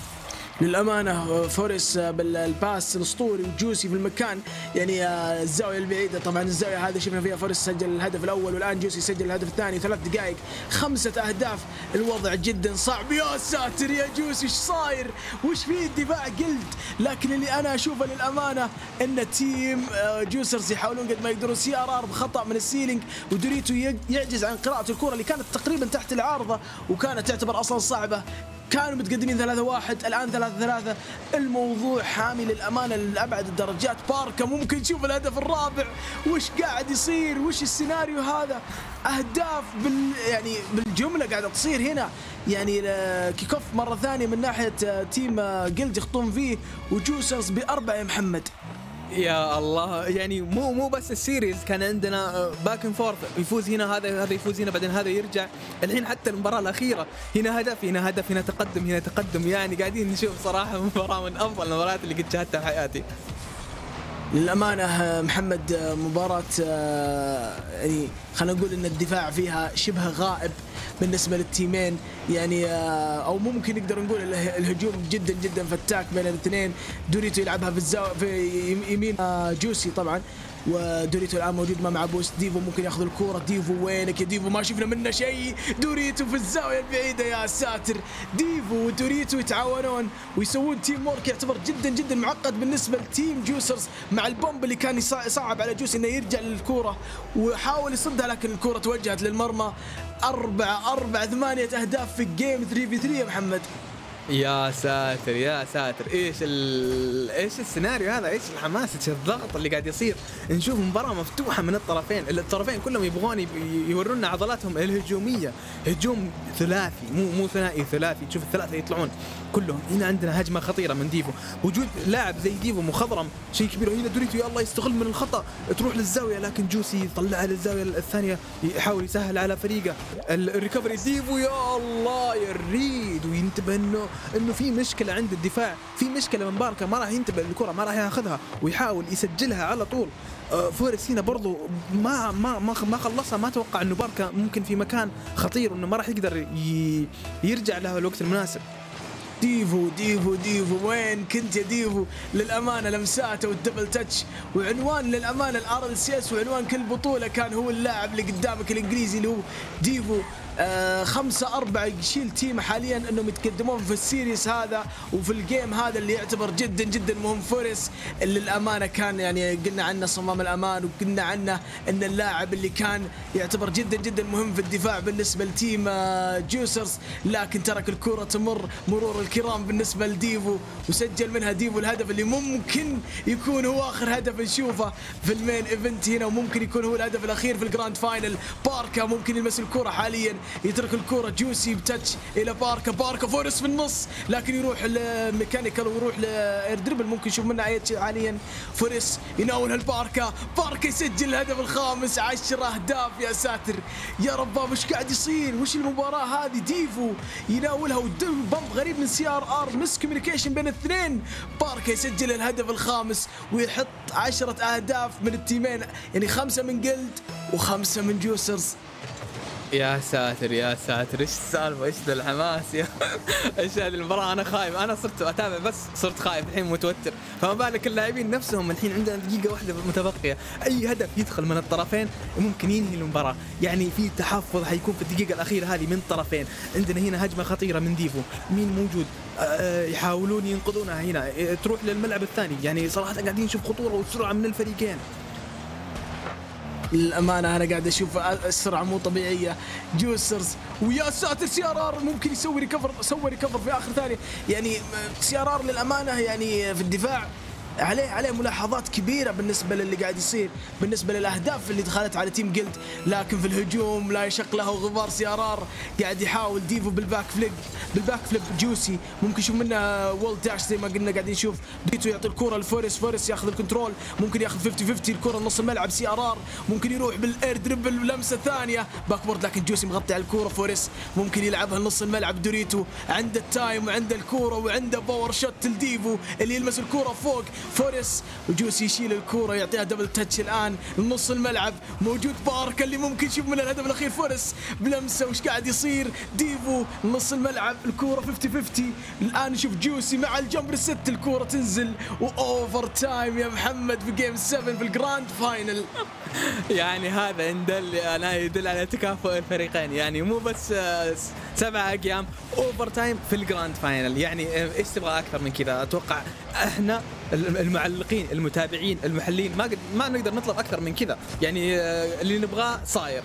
للأمانة فورس بالباس الأسطوري وجوسي في المكان، يعني الزاوية البعيدة. طبعا الزاوية هذه شفنا فيها فورس سجل الهدف الأول، والآن جوسي سجل الهدف الثاني. ثلاث دقائق خمسة أهداف، الوضع جدا صعب. يا ساتر يا جوسي ايش صاير، وش فيه الدفاع قلت. لكن اللي أنا أشوفه للأمانة إن تيم جوسرز يحاولون قد ما يقدرون. سي ار ار بخطأ من السيلينج، ودوريتو يعجز عن قراءة الكرة اللي كانت تقريبا تحت العارضة وكانت تعتبر أصلا صعبة. كانوا متقدمين ثلاثة واحد، الآن ثلاثة ثلاثة. الموضوع حامي للأمانة لأبعد الدرجات. باركا ممكن تشوف الهدف الرابع، وش قاعد يصير، وش السيناريو هذا. أهداف بال يعني بالجملة قاعدة تصير هنا، يعني كيكوف مرة ثانية من ناحية تيم جلد يخطون فيه، وجوسرز بأربعة يا محمد. يا الله، يعني مو مو بس السيريز، كان عندنا باك اند فورث، يفوز هنا هذا هذا يفوز هنا بعدين هذا يرجع. الحين حتى المباراة الأخيرة هنا هدف هنا هدف هنا تقدم هنا تقدم، يعني قاعدين نشوف صراحة مباراة من أفضل المباريات اللي قد شاهدتها في حياتي. للأمانة محمد مباراة يعني خلينا نقول إن الدفاع فيها شبه غائب بالنسبة للتيمين، يعني أو ممكن نقدر نقول الهجوم جدا جدا فتاك بين الاثنين. دوريتو يلعبها في الزاوية في يمين جوسي طبعا، ودوريتو الآن موجود ما مع بوست. ديفو ممكن ياخذ الكورة، ديفو وينك يا ديفو، ما شفنا منه شيء. دوريتو في الزاوية البعيدة، يا ساتر. ديفو ودوريتو يتعاونون ويسوون تيم وورك يعتبر جدا جدا معقد بالنسبة لتيم جوسرز مع البومب اللي كان يصعب على جوسي انه يرجع للكوره وحاول يصدها، لكن الكوره توجهت للمرمى. أربعة أربعة ثمانية أهداف في الجيم ثلاثة في ثلاثة يا محمد. يا ساتر يا ساتر، ايش ال... ايش السيناريو هذا، ايش الحماس، ايش الضغط اللي قاعد يصير. نشوف مباراه مفتوحه من الطرفين، الطرفين كلهم يبغون يورونا عضلاتهم الهجوميه، هجوم ثلاثي مو مو ثنائي، ثلاثي. تشوف الثلاثه يطلعون كلهم. هنا عندنا هجمه خطيره من ديفو، وجود لاعب زي ديفو مخضرم شيء كبير. هنا دوريتو يا الله يستغل من الخطا، تروح للزاويه، لكن جوسي يطلعها للزاويه الثانيه، يحاول يسهل على فريقه الريكفري. ديفو يا الله يريد وينتبه انه انه في مشكله عند الدفاع، في مشكله من باركا، ما راح ينتبه للكره، ما راح ياخذها ويحاول يسجلها على طول. فورس هنا برضو ما ما ما ما خلصها، ما توقع انه باركا ممكن في مكان خطير وانه ما راح يقدر يرجع له الوقت المناسب. ديفو ديفو ديفو وين كنت يا ديفو؟ للأمانة لمساته والدبل تاتش وعنوان للأمانة الار ال سي اس، وعنوان كل بطولة كان هو اللاعب اللي قدامك الإنجليزي اللي هو ديفو. آه خمسة أربعة يشيل تيم حاليا انهم يتقدمون في السيريس هذا وفي الجيم هذا اللي يعتبر جدا جدا مهم. فورس اللي الامانه كان يعني قلنا عنه صمام الامان، وقلنا عنه ان اللاعب اللي كان يعتبر جدا جدا مهم في الدفاع بالنسبه لتيم آه جوسرز، لكن ترك الكره تمر مرور الكرام بالنسبه لديفو وسجل منها ديفو الهدف اللي ممكن يكون هو اخر هدف نشوفه في المين ايفنت هنا، وممكن يكون هو الهدف الاخير في الجراند فاينل. باركا ممكن يلمس الكره حاليا، يترك الكرة جوسي بتاتش إلى باركا، باركا فورس في النص لكن يروح لميكانيكال ويروح لاير دريبل، ممكن نشوف منه أي شيء حاليا. فورس يناول الباركا، باركا يسجل الهدف الخامس. عشر أهداف يا ساتر يا رباب، وش قاعد يصير؟ وش المباراة هذه؟ ديفو يناولها ودم بمب غريب من سي ار ار، مس كوميونيكيشن بين الاثنين. باركا يسجل الهدف الخامس ويحط عشرة أهداف من التيمين، يعني خمسة من جلد وخمسة من جوسرز. يا ساتر يا ساتر، ايش السالفه، ايش ذا الحماس يا ايش هذه المباراه. انا خايف، انا صرت اتابع بس صرت خايف الحين متوتر، فما بالك اللاعبين نفسهم. الحين عندنا دقيقه واحده متبقيه، اي هدف يدخل من الطرفين ممكن ينهي المباراه، يعني في تحفظ حيكون في الدقيقه الاخيره هذه من الطرفين. عندنا هنا هجمه خطيره من ديفو، مين موجود؟ أه يحاولون ينقذونها هنا، تروح للملعب الثاني. يعني صراحه قاعدين نشوف خطوره وسرعه من الفريقين. للأمانة أنا قاعد أشوف السرعة مو طبيعية. جوسرز ويا ساتر سي ار ار ممكن يسوي ريكفر، سوى ريكفر في آخر ثانية. يعني سي ار ار للأمانة يعني في الدفاع عليه عليه ملاحظات كبيرة بالنسبة للي قاعد يصير، بالنسبة للأهداف اللي دخلت على تيم جلد، لكن في الهجوم لا يشق له غبار. سي ار ار قاعد يحاول ديفو بالباك فليب، بالباك فليب جوسي ممكن نشوف منه وولد داش زي ما قلنا. قاعدين نشوف ديتو يعطي الكرة لفورس، فورس ياخذ الكنترول، ممكن ياخذ خمسين خمسين الكرة نص الملعب. سي ار ار ممكن يروح بالاير دريبل لمسة ثانية باكورد، لكن جوسي مغطي على الكرة. فورس ممكن يلعبها لنص الملعب، دوريتو عنده التايم وعنده الكرة وعنده باور شوت لديفو اللي يلمس الكرة فوق. فورس وجوسي يشيل الكرة يعطيها دبل تاتش الآن لنص الملعب، موجود باركا اللي ممكن يشوف من الهدف الأخير. فورس بلمسة، وش قاعد يصير؟ ديفو نص الملعب، الكرة خمسين خمسين. الآن نشوف جوسي مع الجمبر ست، الكرة تنزل وأوفر تايم يا محمد في جيم سبعة في الجراند فاينل. يعني هذا يدل أنا يدل على تكافؤ الفريقين، يعني مو بس سبعة أيام أوفر تايم في الجراند فاينل. يعني إيش تبغى أكثر من كذا؟ أتوقع إحنا المعلقين المتابعين المحلين ما ما نقدر نطلب أكثر من كذا، يعني اللي نبغاه صاير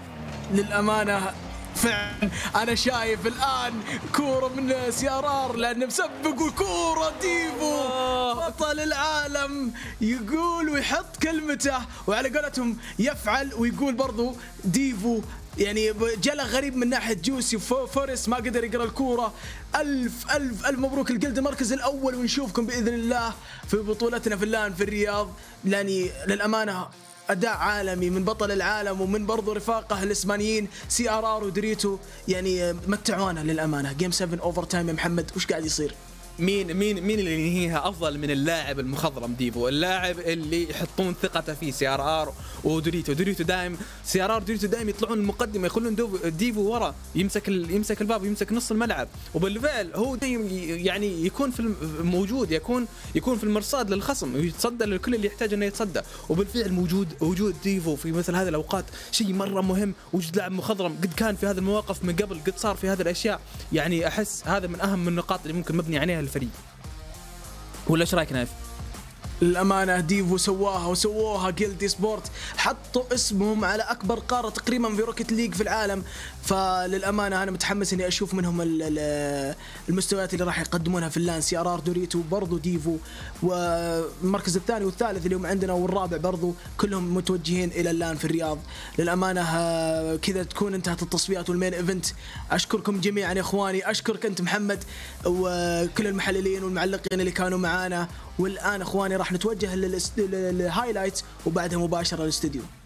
للأمانة. فعلا انا شايف الان كوره من سي ار ار لانه مسبق، وكوره ديفو بطل العالم يقول ويحط كلمته، وعلى قولتهم يفعل ويقول برضو ديفو. يعني جلى غريب من ناحيه جوسي، فورس ما قدر يقرا الكوره. الف الف الف مبروك الجلد المركز الاول، ونشوفكم باذن الله في بطولتنا في اللان في الرياض. لاني للامانه أداء عالمي من بطل العالم ومن برضو رفاقه الإسبانيين سي ار ار ودريتو، يعني متعونا للأمانة. جيم سبعة أوفر تايم يا محمد، وش قاعد يصير؟ مين مين مين اللي ينهيها افضل من اللاعب المخضرم ديفو، اللاعب اللي يحطون ثقته فيه سي ار ار ودوريتو. دوريتو دايم سي ار ار دوريتو دايم يطلعون المقدمه، يخلون ديفو ورا يمسك يمسك الباب ويمسك نص الملعب، وبالفعل هو يعني يكون في موجود، يكون يكون في المرصاد للخصم ويتصدى لكل اللي يحتاج انه يتصدى. وبالفعل موجود وجود ديفو في مثل هذه الاوقات شيء مره مهم. وجود لاعب مخضرم قد كان في هذه المواقف من قبل، قد صار في هذه الاشياء. يعني احس هذا من اهم النقاط اللي ممكن مبني عليها الفريق. ولا ايش رايك نايف؟ للأمانة ديفو سواها وسووها جيلدي سبورت، حطوا اسمهم على أكبر قارة تقريبا في روكيت ليج في العالم. فللأمانة أنا متحمس إني أشوف منهم المستويات اللي راح يقدمونها في اللان. سي ار ار دوريتو برضو ديفو، والمركز الثاني والثالث اليوم عندنا والرابع برضو كلهم متوجهين إلى اللان في الرياض. للأمانة كذا تكون انتهت التصفيات والمين ايفنت. أشكركم جميعا يا إخواني، أشكرك أنت محمد وكل المحللين والمعلقين اللي كانوا معانا. والآن إخواني راح نتوجه للهايلايتس وبعدها مباشرة للاستديو.